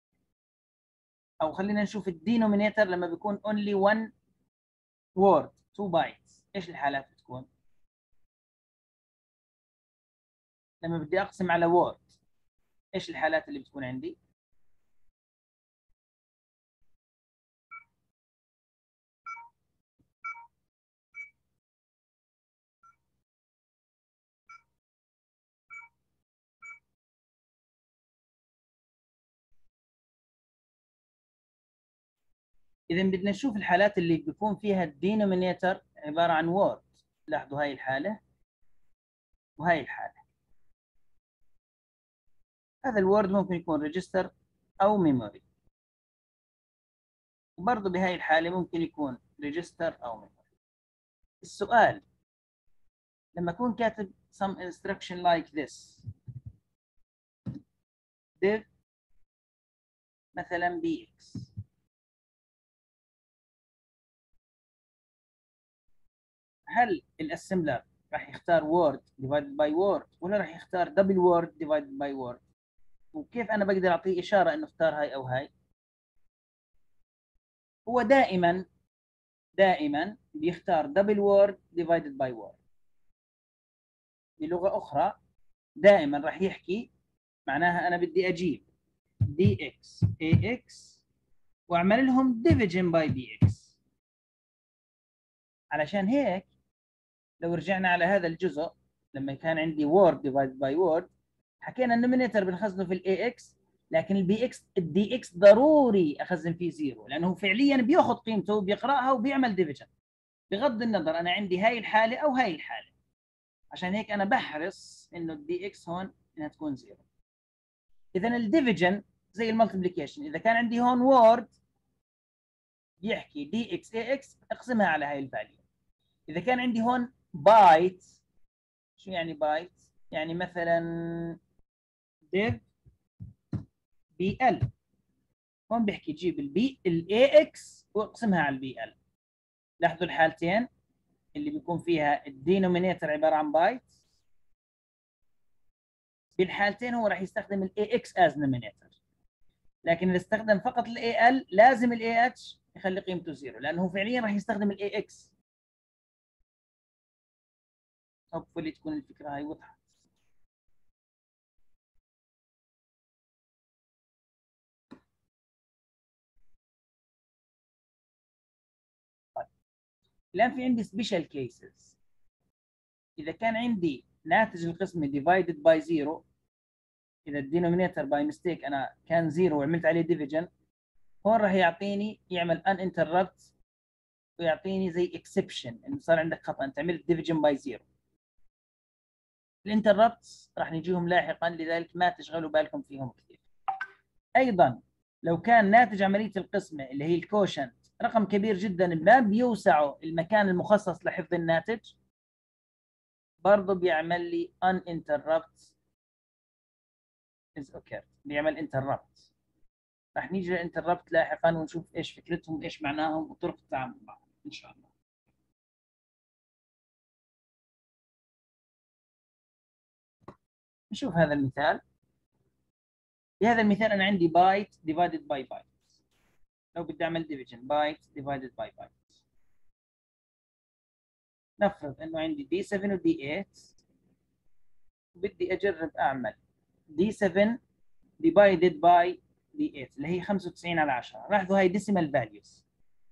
Speaker 1: او خلينا نشوف الدينومينيتور لما بيكون only one word 2 بايتس، ايش الحالات بتكون؟ لما بدي اقسم على word ايش الحالات اللي بتكون عندي؟ اذا بدنا نشوف الحالات اللي بيكون فيها الدينومينيتور عباره عن word. لاحظوا هاي الحاله وهاي الحاله. هذا الوورد ممكن يكون ريجستر او ميموري، وبرضه بهاي الحاله ممكن يكون ريجستر او ميموري. السؤال لما اكون كاتب some instruction like this div مثلا bx، هل الاسمبلر راح يختار word divided by word ولا راح يختار double word divided by word؟ وكيف انا بقدر اعطيه اشاره انه اختار هاي او هاي؟ هو دائما بيختار double word divided by word. بلغه اخرى دائما راح يحكي معناها انا بدي اجيب dx ax واعمل لهم division by bx. علشان هيك لو رجعنا على هذا الجزء لما كان عندي word divided by word حكينا النومينيتور بنخزنه في الاي اكس، لكن البي اكس الدي اكس ضروري اخزن فيه زيرو، لانه فعليا بياخذ قيمته وبيقراها وبيعمل ديفيجن. بغض النظر انا عندي هاي الحاله او هاي الحاله، عشان هيك انا بحرص انه الدي اكس هون انها تكون زيرو. اذا الديفيجن زي الملتبليكيشن، اذا كان عندي هون وورد بيحكي دي اكس اي اكس اقسمها على هاي الفاليو. اذا كان عندي هون بايت، شو يعني بايت؟ يعني مثلا div بي ال، هون بيحكي جيب البي الاي اكس واقسمها على البي ال. لاحظوا الحالتين اللي بيكون فيها الدينومينيتور عباره عن بايت، بالحالتين هو راح يستخدم الاي اكس از نومينيتور، لكن اذا استخدم فقط الاي ال لازم الاي اتش يخلي قيمته زيرو، لانه فعليا راح يستخدم الاي اكس. هوبفلي تكون الفكره هاي وضحت. طيب الان في عندي سبيشال كيسز. اذا كان عندي ناتج القسمه divided by 0، اذا الدينومينيتور باي ميستيك انا كان 0 وعملت عليه ديفيجن، هون راح يعطيني يعمل ان انتربت ويعطيني زي اكسبشن انه صار عندك خطا، انت عملت ديفيجن باي 0. الانتربتس راح نجيهم لاحقا، لذلك ما تشغلوا بالكم فيهم كثير. ايضا لو كان ناتج عمليه القسمه اللي هي الكوشنت رقم كبير جدا ما بيوسعه المكان المخصص لحفظ الناتج، برضه بيعمل لي uninterrupt is occurred، بيعمل interrupt. راح نيجي للانتربت لاحقا ونشوف ايش فكرتهم، ايش معناهم، وطرق التعامل معهم ان شاء الله. نشوف هذا المثال. بهذا المثال انا عندي بايت divided by بايت. لو بدي اعمل ديفيجن بايت divided by بايت، نفرض انه عندي دي 7 ودي 8، بدي اجرب اعمل دي 7 divided by دي 8 اللي هي 95 على 10. لاحظوا هاي ديسيمال فاليوز،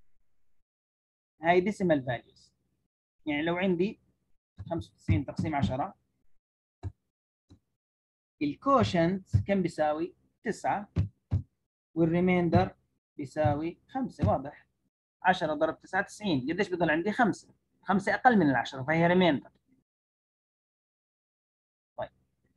Speaker 1: هاي ديسيمال فاليوز. يعني لو عندي 95 تقسيم 10، الكوشنت كم بيساوي؟ 9، والريميندر بيساوي 5. واضح؟ 10 ضرب 9 90. قديش بضل عندي؟ 5. 5 اقل من ال10 فهي ريميندر. طيب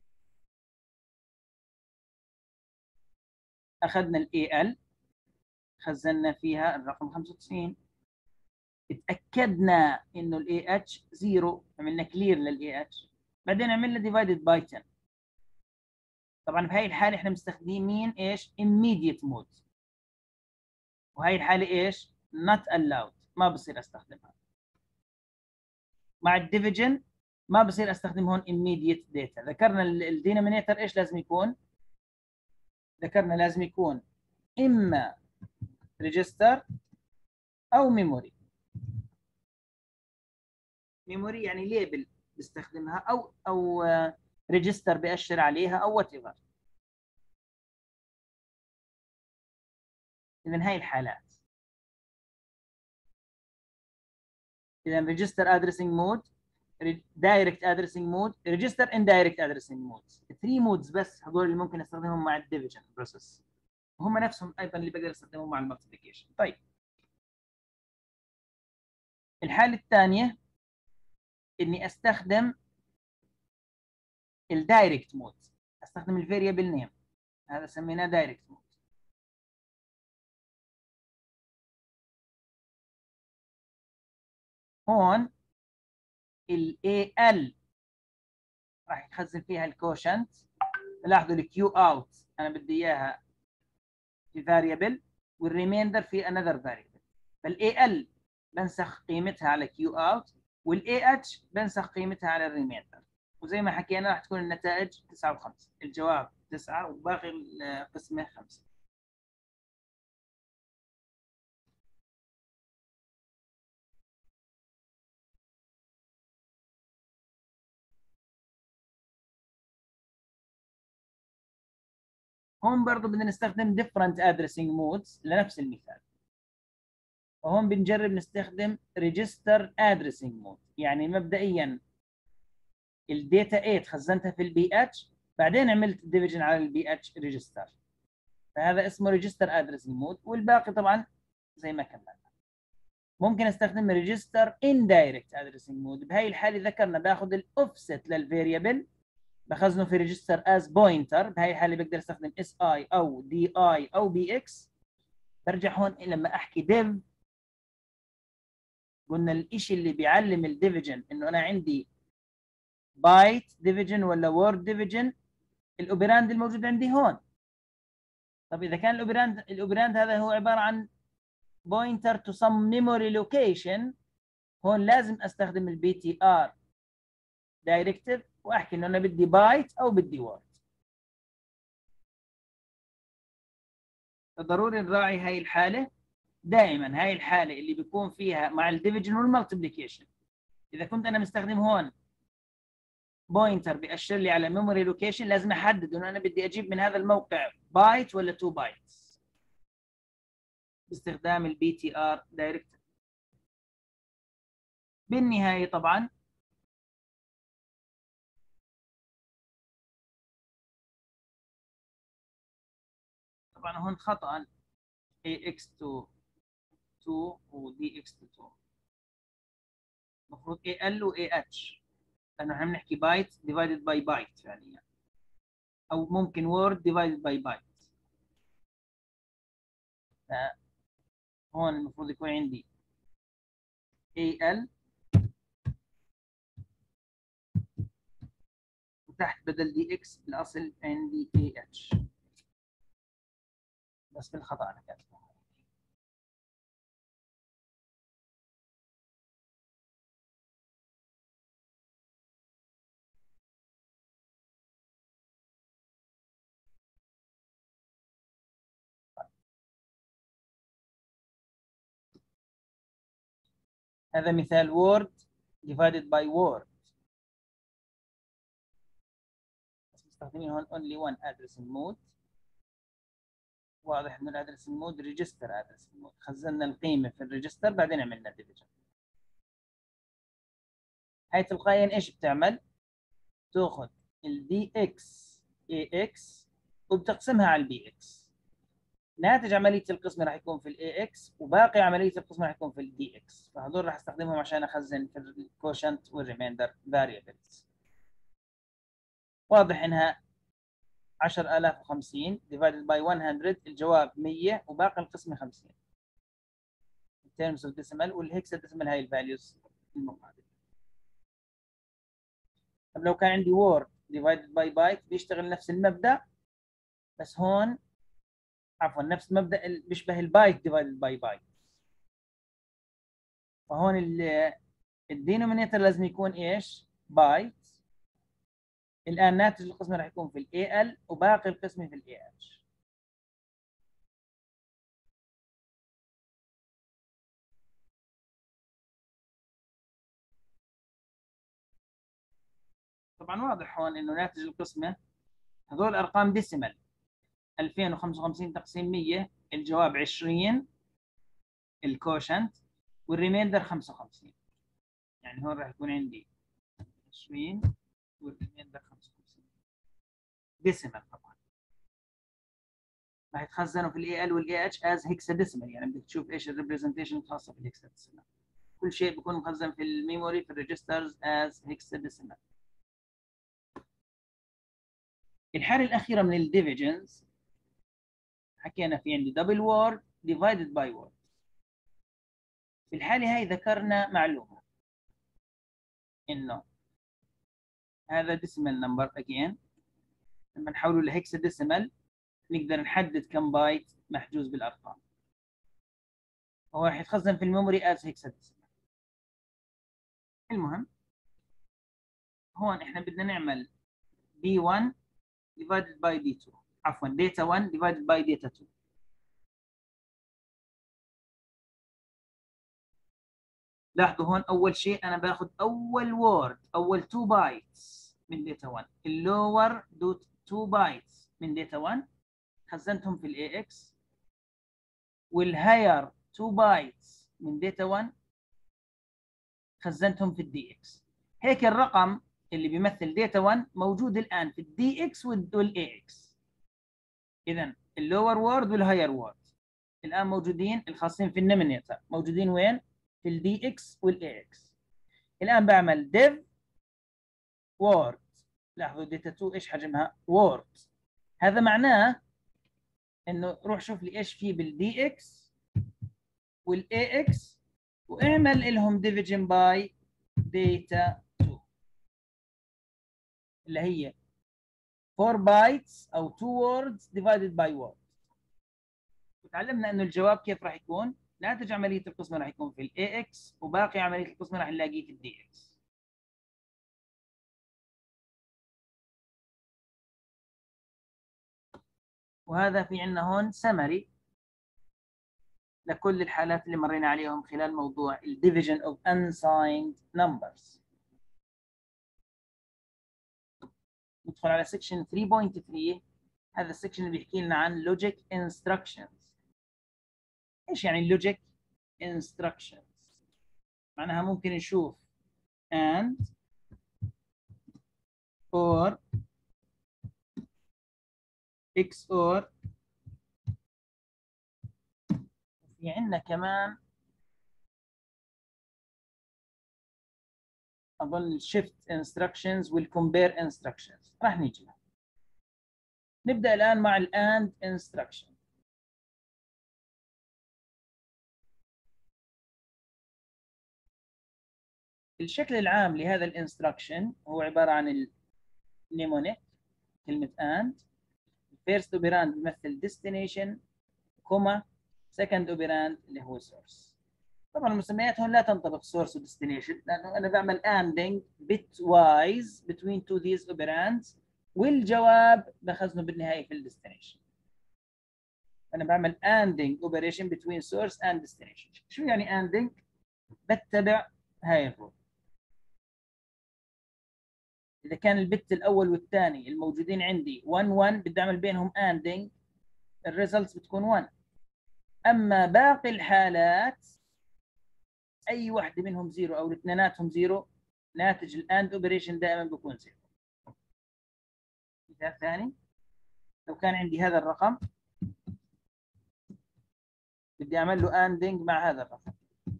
Speaker 1: اخذنا الاي ال خزنا فيها الرقم 95، اتاكدنا انه الاي اتش 0، عملنا كلير للاي اتش، بعدين عملنا ديفايدد باي 10. طبعا في هاي الحاله احنا مستخدمين ايش؟ immediate mode، وهي الحاله ايش؟ not allowed، ما بصير استخدمها. مع الديفيجن ما بصير استخدم هون immediate data. ذكرنا الدينومينيتور ايش لازم يكون؟ ذكرنا لازم يكون اما ريجستر او ميموري. ميموري يعني ليبل بستخدمها، او ريجستر بأشر عليها، او وات ايفر. اذا هاي الحالات. اذا ريجستر ادريسنج مود، دايركت ادريسنج مود، ريجستر اندايركت ادريسنج مود. 3 مودز بس هذول اللي ممكن استخدمهم مع الديفيجن بروسيس، وهم نفسهم ايضا اللي بقدر استخدمهم مع المالتيبيكيشن. طيب الحاله الثانيه اني استخدم الدايركت مود، استخدم الفاريبل نيم، هذا سميناه دايركت مود. هون ال AL راح يخزن فيها الكوشنت. لاحظوا الكيو اوت انا بدي اياها في فاريبل، والريميندر في انذر فاريبل. فالاي ال بنسخ قيمتها على كيو اوت، والاي اتش بنسخ قيمتها على الريميندر، وزي ما حكينا راح تكون النتائج 9 و5. الجواب 9 وباقي القسمه 5. هون برضه بدنا نستخدم different addressing modes لنفس المثال. وهون بنجرب نستخدم register addressing mode. يعني مبدئيا الداتا 8 خزنتها في البي اتش، بعدين عملت ديفيجن على البي اتش ريجستر، فهذا اسمه ريجستر ادريسنج مود، والباقي طبعا زي ما كملنا. ممكن استخدم ريجستر اندايركت ادريسنج مود. بهي الحاله ذكرنا باخذ الاوفست للفاريبل بخزنه في ريجستر از بوينتر. بهي الحاله بقدر استخدم اس اي او دي اي او بي اكس. برجع هون لما احكي ديف، قلنا الشيء اللي بيعلم الديفيجن انه انا عندي بايت ديفيجن ولا وورد ديفيجن، الاوبراند الموجود عندي هون. طب اذا كان الاوبراند هذا هو عباره عن pointer to some memory location، هون لازم استخدم البي تي ار دايركتيف واحكي انه انا بدي بايت او بدي وورد. ضروري نراعي هاي الحاله دائما. هاي الحاله اللي بيكون فيها مع الديفيجن والمالتيبليكيشن، اذا كنت انا مستخدم هون بوينتر بيأشر لي على ميموري لوكيشن، لازم احدد انه انا بدي اجيب من هذا الموقع بايت ولا 2 بايتس باستخدام البي تي ار دايركتيف. بالنهايه طبعا هون خطأ ax to 2 و dx to 2، المفروض al و ah، لانه احنا بنحكي بايت divided by بايت فعليا، او ممكن word divided by بايت. هون المفروض يكون عندي al وتحت بدل dx بالاصل عندي ah، بس بالخطأ انا كاتبه. هذا مثال word divided by word، بس مستخدمين هون only one addressing mode. واضح انه الادرسنج مود ريجستر ادرسنج مود، خزنا القيمه في الريجستر بعدين عملنا ديفيجن. هاي تلقائيا ايش بتعمل؟ تاخذ الدي اكس اي اكس وبتقسمها على البي اكس. ناتج عمليه القسمه راح يكون في الاي اكس، وباقي عمليه القسمه راح يكون في الدي اكس، فهذول راح استخدمهم عشان اخزن في الكوشنت والريميندر فاريبلز. واضح انها 10050 divided by 100، الجواب 100 وباقي القسمه 50 in terms of decimal، والهكساديسيمال هاي الفاليوز المقابله. طب لو كان عندي word divided by byte بيشتغل نفس المبدا، بس هون عفوا نفس المبدا بيشبه البايت divided by byte. فهون الدينومينيتور لازم يكون ايش؟ بايت. الان ناتج القسمه راح يكون في الاي ال وباقي القسمه في الاي اتش. طبعا واضح هون انه ناتج القسمه هذول ارقام ديسيمال، 2055 تقسيم 100 الجواب 20 الكوشنت، والريميندر 55. يعني هون راح يكون عندي 20 والريميندر 55 ديسيمال. طبعا راح يتخزنوا في الاي ال والاي اتش از هيكساديسيمال، يعني بدك تشوف ايش الريبريزنتيشن الخاصه بالهيكساديسيمال. كل شيء بيكون مخزن في الميموري في الريجسترز از هيكساديسيمال. الحاله الاخيره من الديفيجنز حكينا في عندي دبل وورد ديفايدد باي وورد. في الحاله هاي ذكرنا معلومه انه هذا ديسيمال نمبر اجين، لما نحوله لهكساديسيمال نقدر نحدد كم بايت محجوز بالارقام، هو راح يتخزن في الميموري از هكساديسيمال. المهم هون احنا بدنا نعمل D1 divided by D2، عفوا data 1 divided by data 2. لاحظوا هون اول شيء انا باخذ اول وورد اول 2 بايتس من داتا 1، اللور دوت 2 بايتس من داتا 1 خزنتهم في الاي اكس، والهاير 2 بايتس من داتا 1 خزنتهم في الدي اكس. هيك الرقم اللي بيمثل داتا 1 موجود الان في الدي اكس والاي اكس. اذا اللور وورد والهاير وورد الان موجودين، الخاصين في النومينيتور موجودين وين؟ في الدي اكس والاي اكس. الان بعمل ديف وورد. لاحظوا داتا 2 ايش حجمها؟ وورد. هذا معناه انه روح شوف لي ايش في بالدي اكس والاي اكس واعمل لهم ديفيجن باي داتا 2 اللي هي 4 بايتس او 2 ووردز divided by word. وتعلمنا انه الجواب كيف راح يكون؟ ناتج عمليه القسمه راح يكون في الاي اكس وباقي عمليه القسمه راح نلاقيه في الدي اكس. وهذا في عندنا هون سمري لكل الحالات اللي مرينا عليهم خلال موضوع الديفيجن اوف unsigned numbers. ندخل على سكشن 3.3. هذا السكشن اللي بيحكي لنا عن logic instructions. ايش يعني logic instructions؟ معناها ممكن نشوف and or XOR. في عندنا كمان اظن shift instructions والcompare instructions راح نيجي لها. نبدا الان مع الاند instruction. الشكل العام لهذا الانستراكشن هو عباره عن النيمونيك كلمه and. الفيرست اوبراند بيمثل destination كوما second اوبراند اللي هو source. طبعا المسميات هون لا تنطبق source و destination لانه انا بعمل anding bitwise between two these operands والجواب بخزنه بالنهايه في الديستنيشن. انا بعمل anding operation between source and destination. شو يعني anding؟ بتبع هاي الرول. اذا كان البت الاول والثاني الموجودين عندي 1 1 بدي اعمل بينهم anding الريزلتس بتكون 1. اما باقي الحالات اي واحده منهم زيرو او الاثنيناتهم زيرو ناتج الاند اوبريشن دائما بيكون زيرو. مثال ثاني لو كان عندي هذا الرقم بدي اعمل له اندنج مع هذا الرقم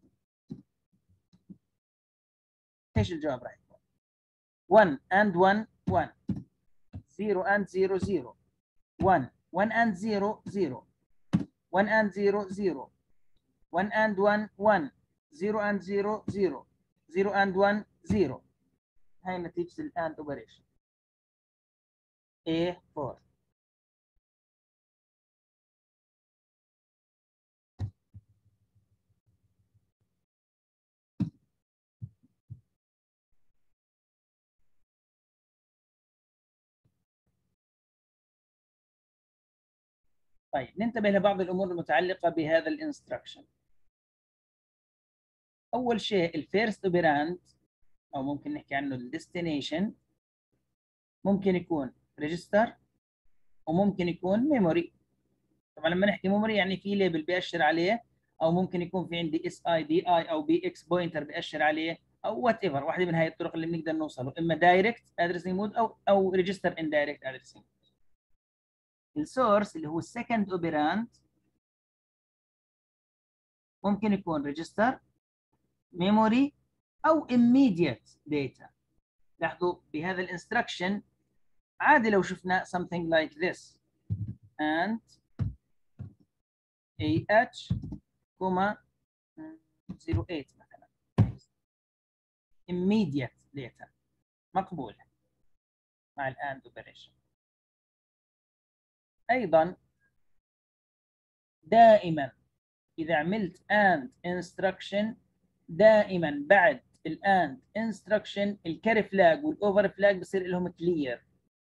Speaker 1: ايش الجواب راح يكون؟ 1 and 1 1 0 and 0 0 1 1 and 0 0 1 and 0 0 1 and 1 1 0 and 0 0 0 and 1 0. هاي نتيجة الاند اوبريشن A4. طيب ننتبه لبعض الامور المتعلقه بهذا الانستراكشن. اول شيء الفيرست اوبراند او ممكن نحكي عنه الديستنيشن ممكن يكون ريجستر وممكن يكون ميموري. طبعا لما نحكي ميموري يعني في ليبل بيأشر عليه او ممكن يكون في عندي اس اي دي اي او بي اكس بوينتر بيأشر عليه او وات ايفر. واحده من هاي الطرق اللي بنقدر نوصله اما دايركت ادريسنج مود او ريجستر ان دايركت ادريسنج. السورس اللي هو السكند اوبراند ممكن يكون ريجستر ميموري او immediate data. لاحظوا بهذا الانستراكشن عادي لو شفنا something like this and AH 08 مثلا immediate data مقبول مع الاند اوبريشن. ايضا دائما اذا عملت and instruction دائما بعد الاند انستراكشن الكاري فلاج والاوفر فلاج بصير لهم كلير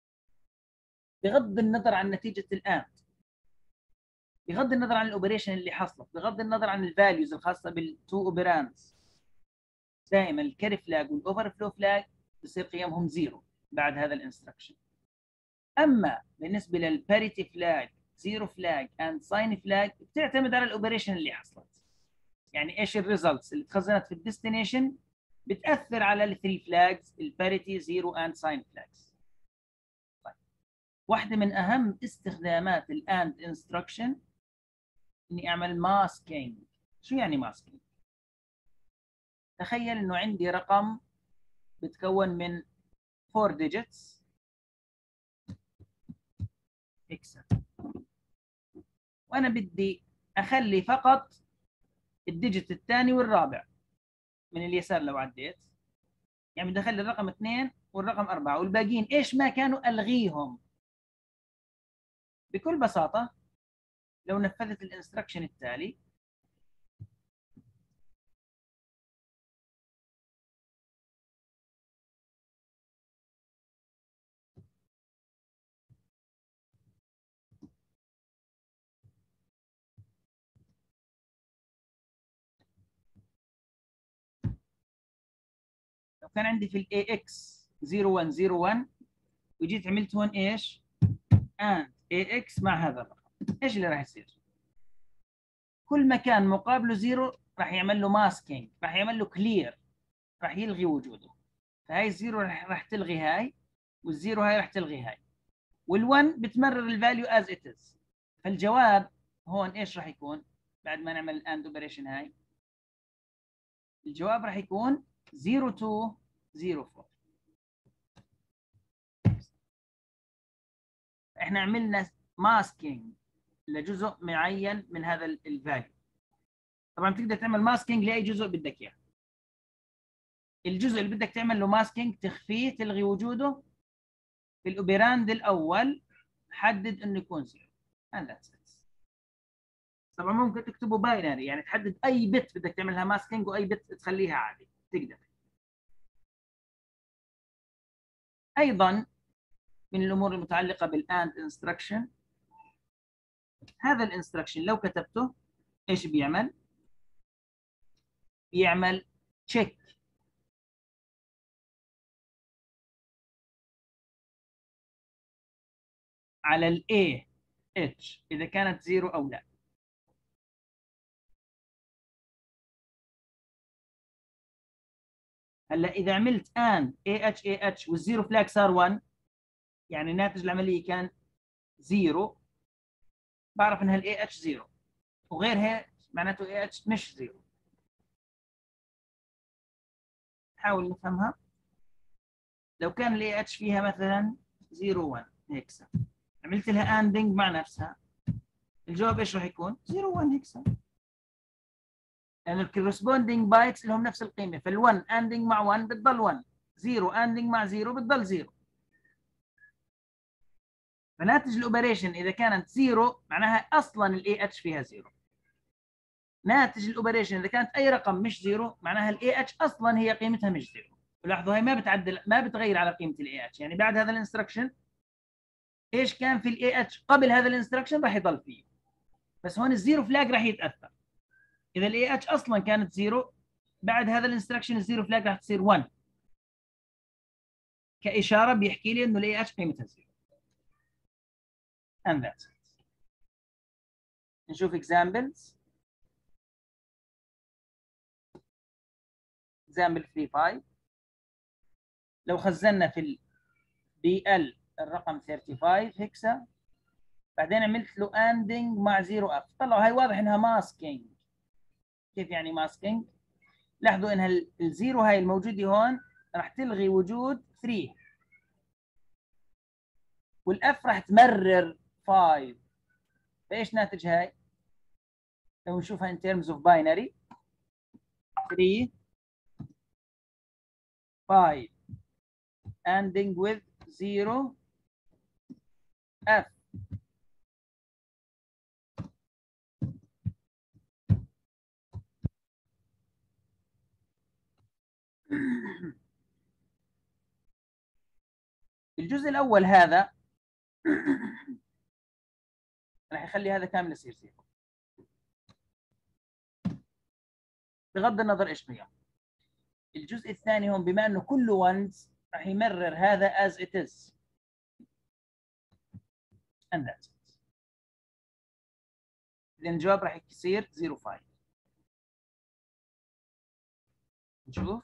Speaker 1: بغض النظر عن نتيجه الاند، بغض النظر عن الاوبريشن اللي حصلت، بغض النظر عن الفاليوز الخاصه بالتو اوبراندز. دائما الكاري فلاج والاوفر فلو فلاج بصير قيمهم زيرو بعد هذا الانستراكشن. اما بالنسبه للباريتي فلاج زيرو فلاج اند ساين فلاج بتعتمد على الاوبريشن اللي حصلت. يعني ايش الريزلتس اللي تخزنت في الديستنيشن بتاثر على الثري فلاجز الباريتي زيرو اند ساين فلاجز. طيب واحده من اهم استخدامات الاند انستراكشن اني اعمل ماسكينج. شو يعني ماسكينج؟ تخيل انه عندي رقم بتكون من 4 digits اكسل، وانا بدي اخلي فقط الديجيت الثاني والرابع من اليسار لو عديت، يعني بدي اخلي الرقم 2 والرقم 4 والباقيين ايش ما كانوا الغيهم. بكل بساطه لو نفذت الانستركشن التالي، لو كان عندي في الاي اكس 0101 وجيت عملت هون ايش؟ اند اي اكس مع هذا الرقم، ايش اللي راح يصير؟ كل مكان مقابله زيرو راح يعمل له ماسكينج، راح يعمل له كلير، راح يلغي وجوده. فهاي الزيرو راح تلغي هاي، والزيرو هاي راح تلغي هاي، وال1 بتمرر الفاليو از ات از. فالجواب هون ايش راح يكون بعد ما نعمل الاند اوبريشن هاي؟ الجواب راح يكون 0204. احنا عملنا ماسكينج لجزء معين من هذا الفاليو. طبعا بتقدر تعمل ماسكينج لاي جزء بدك اياه. الجزء اللي بدك تعمل له ماسكينج تخفيه تلغي وجوده في الاوبراند الاول حدد انه يكون 0 and that's it. طبعا ممكن تكتبه باينري، يعني تحدد اي بت بدك تعملها ماسكينج واي بت تخليها عادي تقدر. ايضا من الامور المتعلقه بالاند انستراكشن، هذا الانستراكشن لو كتبته ايش بيعمل؟ بيعمل تشيك على الاي اتش اذا كانت زيرو او لا. هلا اذا عملت ان اي اتش اي اتش والزيرو فلاج صار 1، يعني ناتج العمليه كان زيرو، بعرف انها الاي اتش زيرو، وغير هيك معناته اي اتش مش زيرو. نحاول نفهمها. لو كان الاي اتش فيها مثلا 0 1 هيك عملت لها اندنج مع نفسها، الجواب ايش راح يكون؟ 0 1 هيك، لان الكورسبوندينج بايتس لهم نفس القيمه، فال1 اندنج مع 1 بتضل 1، 0 اندنج مع 0 بتضل 0. فناتج الاوبريشن اذا كانت 0 معناها اصلا الاي اتش فيها 0. ناتج الاوبريشن اذا كانت اي رقم مش 0 معناها الاي اتش اصلا هي قيمتها مش 0. ولاحظوا هي ما بتعدل، ما بتغير على قيمه الاي اتش، يعني بعد هذا الانستركشن ايش كان في الاي اتش قبل هذا الانستركشن راح يضل فيه، بس هون الزيرو فلاج راح يتاثر. اذا الاي اتش اصلا كانت 0 بعد هذا الانستركشن الزيرو فلاج راح تصير 1، كاشاره بيحكي لي انه الاي اتش قيمتها 0. and that's it. نشوف examples. example 3.5 لو خزنا في ال BL الرقم 35 هكسا، بعدين عملت له اندنج مع 0 اف، طلعوا هاي واضح انها ماسكينج. كيف يعني ماسكينج؟ لاحظوا انها الزيرو هاي الموجوده هون راح تلغي وجود 3، والاف راح تمرر 5. فايش ناتج هاي؟ لو نشوفها in terms of binary 3 5 ending with 0 f. الجزء الاول هذا راح يخلي هذا كامل يصير 0 بغض النظر ايش قيمه. الجزء الثاني هون بما انه كله ones راح يمرر هذا as it is and that's it. اذا الجواب راح يصير 05. نشوف.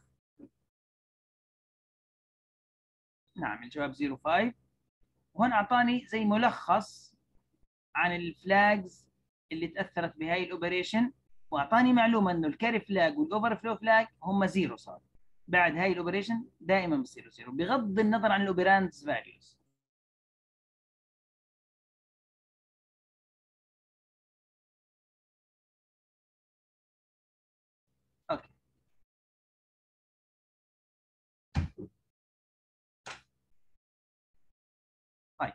Speaker 1: نعم الجواب 05. وهون اعطاني زي ملخص عن الفلاجز اللي تاثرت بهاي الاوبريشن، واعطاني معلومه انه الكاري فلاج والاوفر فلو فلاج هم زيرو صار. بعد هاي الاوبريشن دائما بصيروا زيرو بغض النظر عن الاوبراندز فاليوز. اوكي. طيب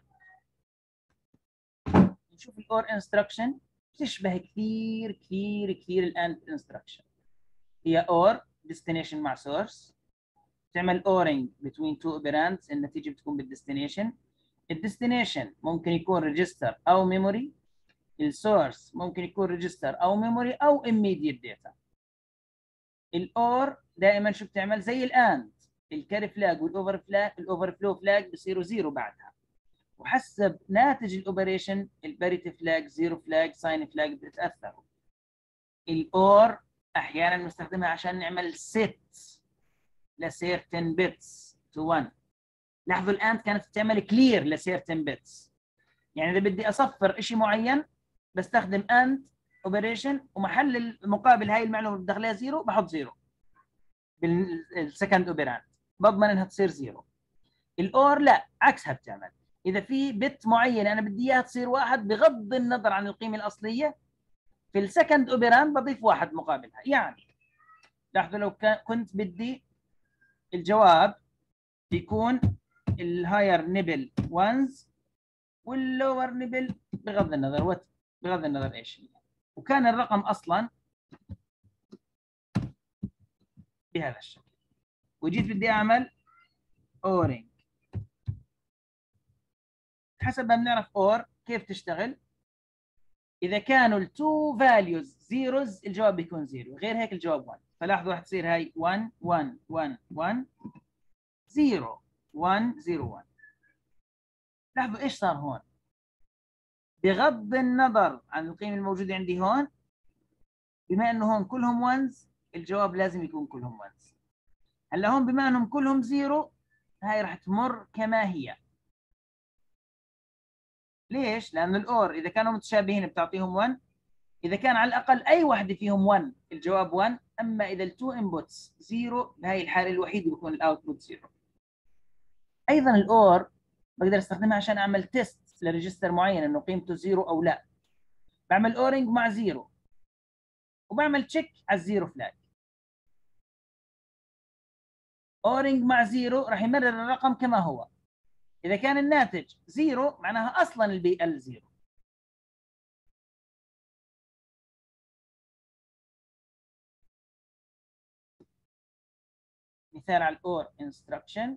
Speaker 1: نشوف الاور انستراكشن. بتشبه كثير كثير كثير الاند انستراكشن. هي اور ديستنيشن مع سورس، تعمل اورنج بين تو اوبراندز، النتيجه بتكون بالديستنيشن. الديستنيشن ممكن يكون ريجستر او ميموري، السورس ممكن يكون ريجستر او ميموري او immediate داتا. الاور دائما شو بتعمل؟ زي الاند، الكاري فلاج والاوفر فلو فلاج بصيروا زيرو بعدها، وحسب ناتج الاوبريشن الباريتي فلاج، زيرو فلاج، ساين فلاج بتتاثروا. الاور احيانا نستخدمها عشان نعمل ست لسيرتن بيتس تو 1. لاحظوا الاند كانت بتعمل كلير لسيرتن بيتس، يعني اذا بدي اصفر شيء معين بستخدم اند اوبريشن، ومحل المقابل هاي المعلومه اللي بدخلها زيرو بحط زيرو بالسكند اوبراند، بضمن انها تصير زيرو. الاور لا، عكسها بتعمل. اذا في بت معينه انا بدي اياها تصير واحد بغض النظر عن القيمه الاصليه، في السكند اوبراند بضيف واحد مقابلها. يعني لاحظوا لو كنت بدي الجواب يكون الهاير نيبل 1 واللور نيبل بغض النظر بغض النظر ايش هي، وكان الرقم اصلا بهذا الشكل، وجيت بدي اعمل اورنج. حسب ما بنعرف اور كيف تشتغل، اذا كانوا التو فاليوز زيروز الجواب بيكون زيرو، غير هيك الجواب 1. فلاحظوا راح تصير هاي 1 1 1 1 0 1 0 1. لاحظوا ايش صار هون؟ بغض النظر عن القيمه الموجوده عندي هون، بما انه هون كلهم 1 الجواب لازم يكون كلهم 1. هلا هون بما انهم كلهم زيرو، هاي راح تمر كما هي. ليش؟ لانه الاور اذا كانوا متشابهين بتعطيهم 1، اذا كان على الاقل اي واحده فيهم 1 الجواب 1. اما اذا التو انبوتس زيرو بهي الحاله الوحيده بيكون الاوتبوت زيرو. ايضا الاور بقدر استخدمها عشان اعمل تيست لريجستر معين انه قيمته زيرو او لا. بعمل اورنج مع زيرو وبعمل تشيك على الزيرو فلاج. اورنج مع زيرو راح يمرر الرقم كما هو. اذا كان الناتج زيرو معناها اصلا البي ال زيرو. مثال على الاور انستراكشن،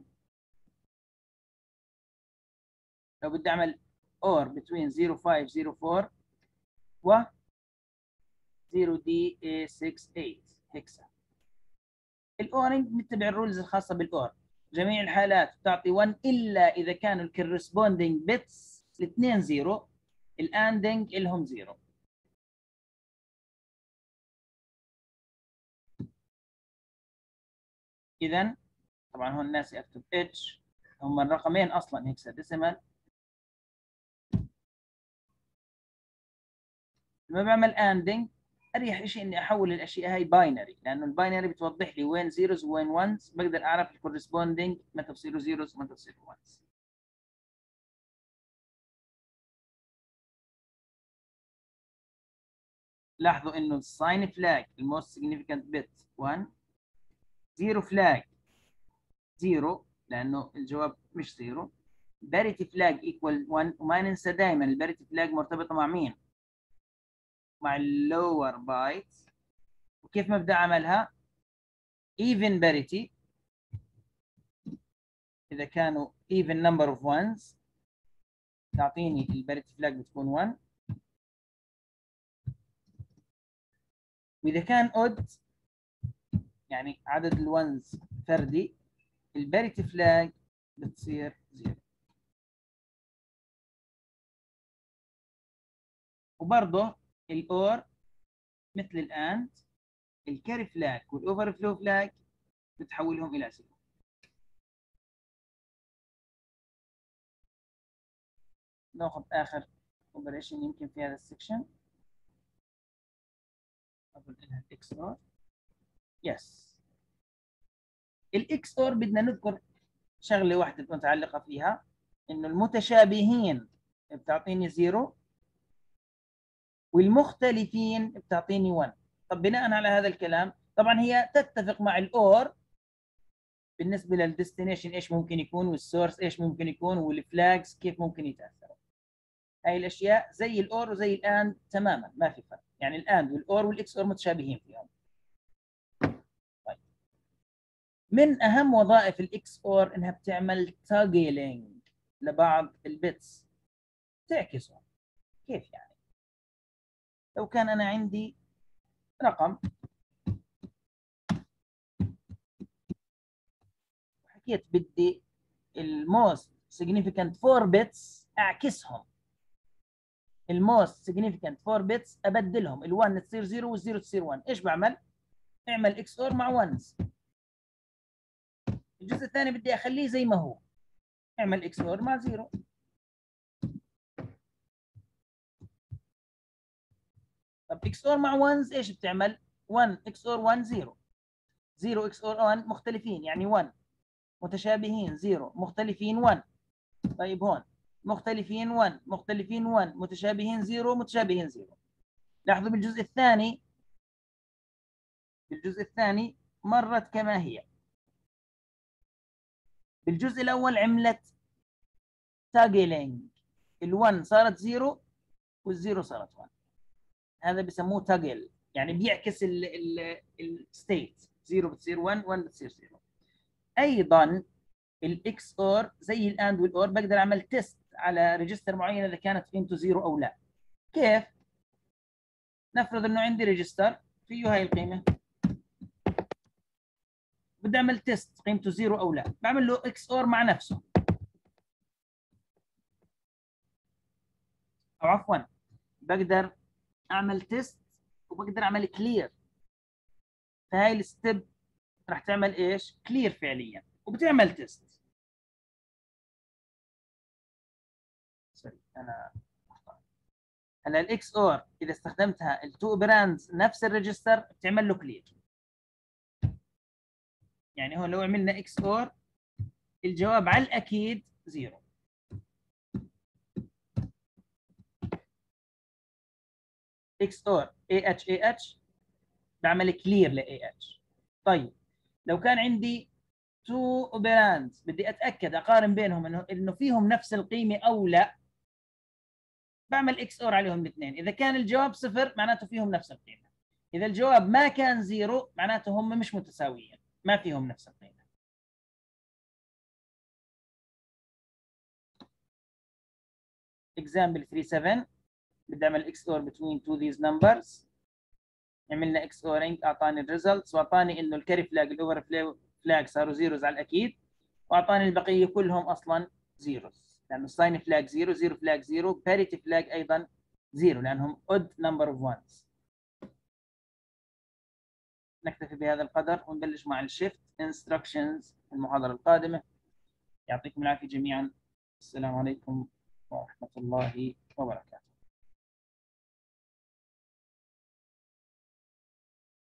Speaker 1: لو بدي اعمل اور بين 0504 و 0D68 هكسا. الاورنج نتبع الرولز الخاصه بالاور. جميع الحالات بتعطي 1 الا اذا كانوا الكورسبوندينج بيتس الاثنين زيرو، الاندنج لهم زيرو. اذا طبعا هون الناس اكتب اتش، هم الرقمين اصلا هكسا ديسيمال. لما بعمل اندنج اريح شيء اني احول الاشياء هاي باينري، لانه الباينري بتوضح لي وين زيروز وين وانز، بقدر اعرف الكورسبوندينج متى بصيروا زيروز ومتى بصيروا وانز. لاحظوا انه الساين فلاج الموست سيجنيفيكانت بت 1، زيرو فلاج زيرو لانه الجواب مش زيرو، باريتي فلاج ايكوال 1. وما ننسى دائما الباريتي فلاج مرتبطه مع مين؟ مع اللور بايت. وكيف مبدا عملها؟ even parity، اذا كانوا even number of ones تعطيني الباريتي فلاج بتكون 1، واذا كان odd يعني عدد الونز فردي الباريتي فلاج بتصير 0. وبرضه الاور مثل الاند، الكاري فلاج والاوفر فلو فلاج بتحولهم الى 0. ناخذ اخر اوبريشن يمكن في هذا السكشن. اظن انها الاكس اور. يس. الاكس اور بدنا نذكر شغله واحده متعلقه فيها، انه المتشابهين بتعطيني 0 والمختلفين بتعطيني 1. طب بناء على هذا الكلام طبعا هي تتفق مع الاور بالنسبه للديستنيشن ايش ممكن يكون، والسورس ايش ممكن يكون، والفلاجز كيف ممكن يتاثروا. هاي الاشياء زي الاور وزي الاند تماما، ما في فرق. يعني الاند والاور والاكس اور متشابهين فيهم. طيب. من اهم وظائف الاكس اور انها بتعمل تاجلينج لبعض البيتس، تعكسهم. كيف يعني؟ لو كان انا عندي رقم حكيت بدي الموست significant 4 بيتس اعكسهم، الموست significant 4 بيتس ابدلهم، ال1 تصير 0 وال0 تصير 1. ايش بعمل؟ اعمل اكس اور مع 1. الجزء الثاني بدي اخليه زي ما هو، اعمل اكس اور مع 0. طب اكس اور مع 1 ايش بتعمل؟ 1 اكس اور 1 0، 0 اكس اور 1 مختلفين يعني 1، متشابهين 0 مختلفين 1. طيب هون مختلفين 1 مختلفين 1 متشابهين 0 متشابهين 0. لاحظوا بالجزء الثاني، بالجزء الثاني مرت كما هي. بالجزء الاول عملت تاجلينج، ال1 صارت 0 وال0 صارت 1. هذا بسموه تاجل، يعني بيعكس الستيت، 0 بتصير 1 1 بتصير 0. ايضا الاكس اور زي الاند والاور بقدر اعمل تيست على ريجستر معين اذا كانت قيمته 0 او لا. كيف؟ نفرض انه عندي ريجستر فيه هاي القيمه، بدي اعمل تيست قيمته 0 او لا، بعمل له اكس اور مع نفسه، او عفوا بقدر اعمل تيست وبقدر اعمل كلير. فهاي الستيب راح تعمل ايش؟ كلير فعليا، وبتعمل تيست. سوري انا هلا الاكس اور اذا استخدمتها التو براندز نفس الريجستر بتعمل له كلير. يعني هون لو عملنا اكس اور الجواب على الاكيد 0. اكس اور اي اتش اي اتش بعمل كلير لاي اتش. طيب لو كان عندي تو اوبراندز بدي اتاكد اقارن بينهم انه فيهم نفس القيمه او لا، بعمل اكس اور عليهم الاثنين. اذا كان الجواب 0 معناته فيهم نفس القيمه، اذا الجواب ما كان 0 معناته هم مش متساويين، ما فيهم نفس القيمه. example 37 بدي اعمل اكس اور between two these numbers. عملنا اكس اورنج اعطاني الريزلتس، واعطاني انه الكاري فلاج الاوفر فلاج صاروا زيروز على الاكيد، واعطاني البقيه كلهم اصلا زيروز، لانه الساين فلاج 0 0 فلاج 0 باريتي فلاج ايضا 0 لانهم odd number of ones. نكتفي بهذا القدر ونبلش مع الشيفت انستراكشنز في المحاضره القادمه. يعطيكم العافيه جميعا. السلام عليكم ورحمه الله وبركاته.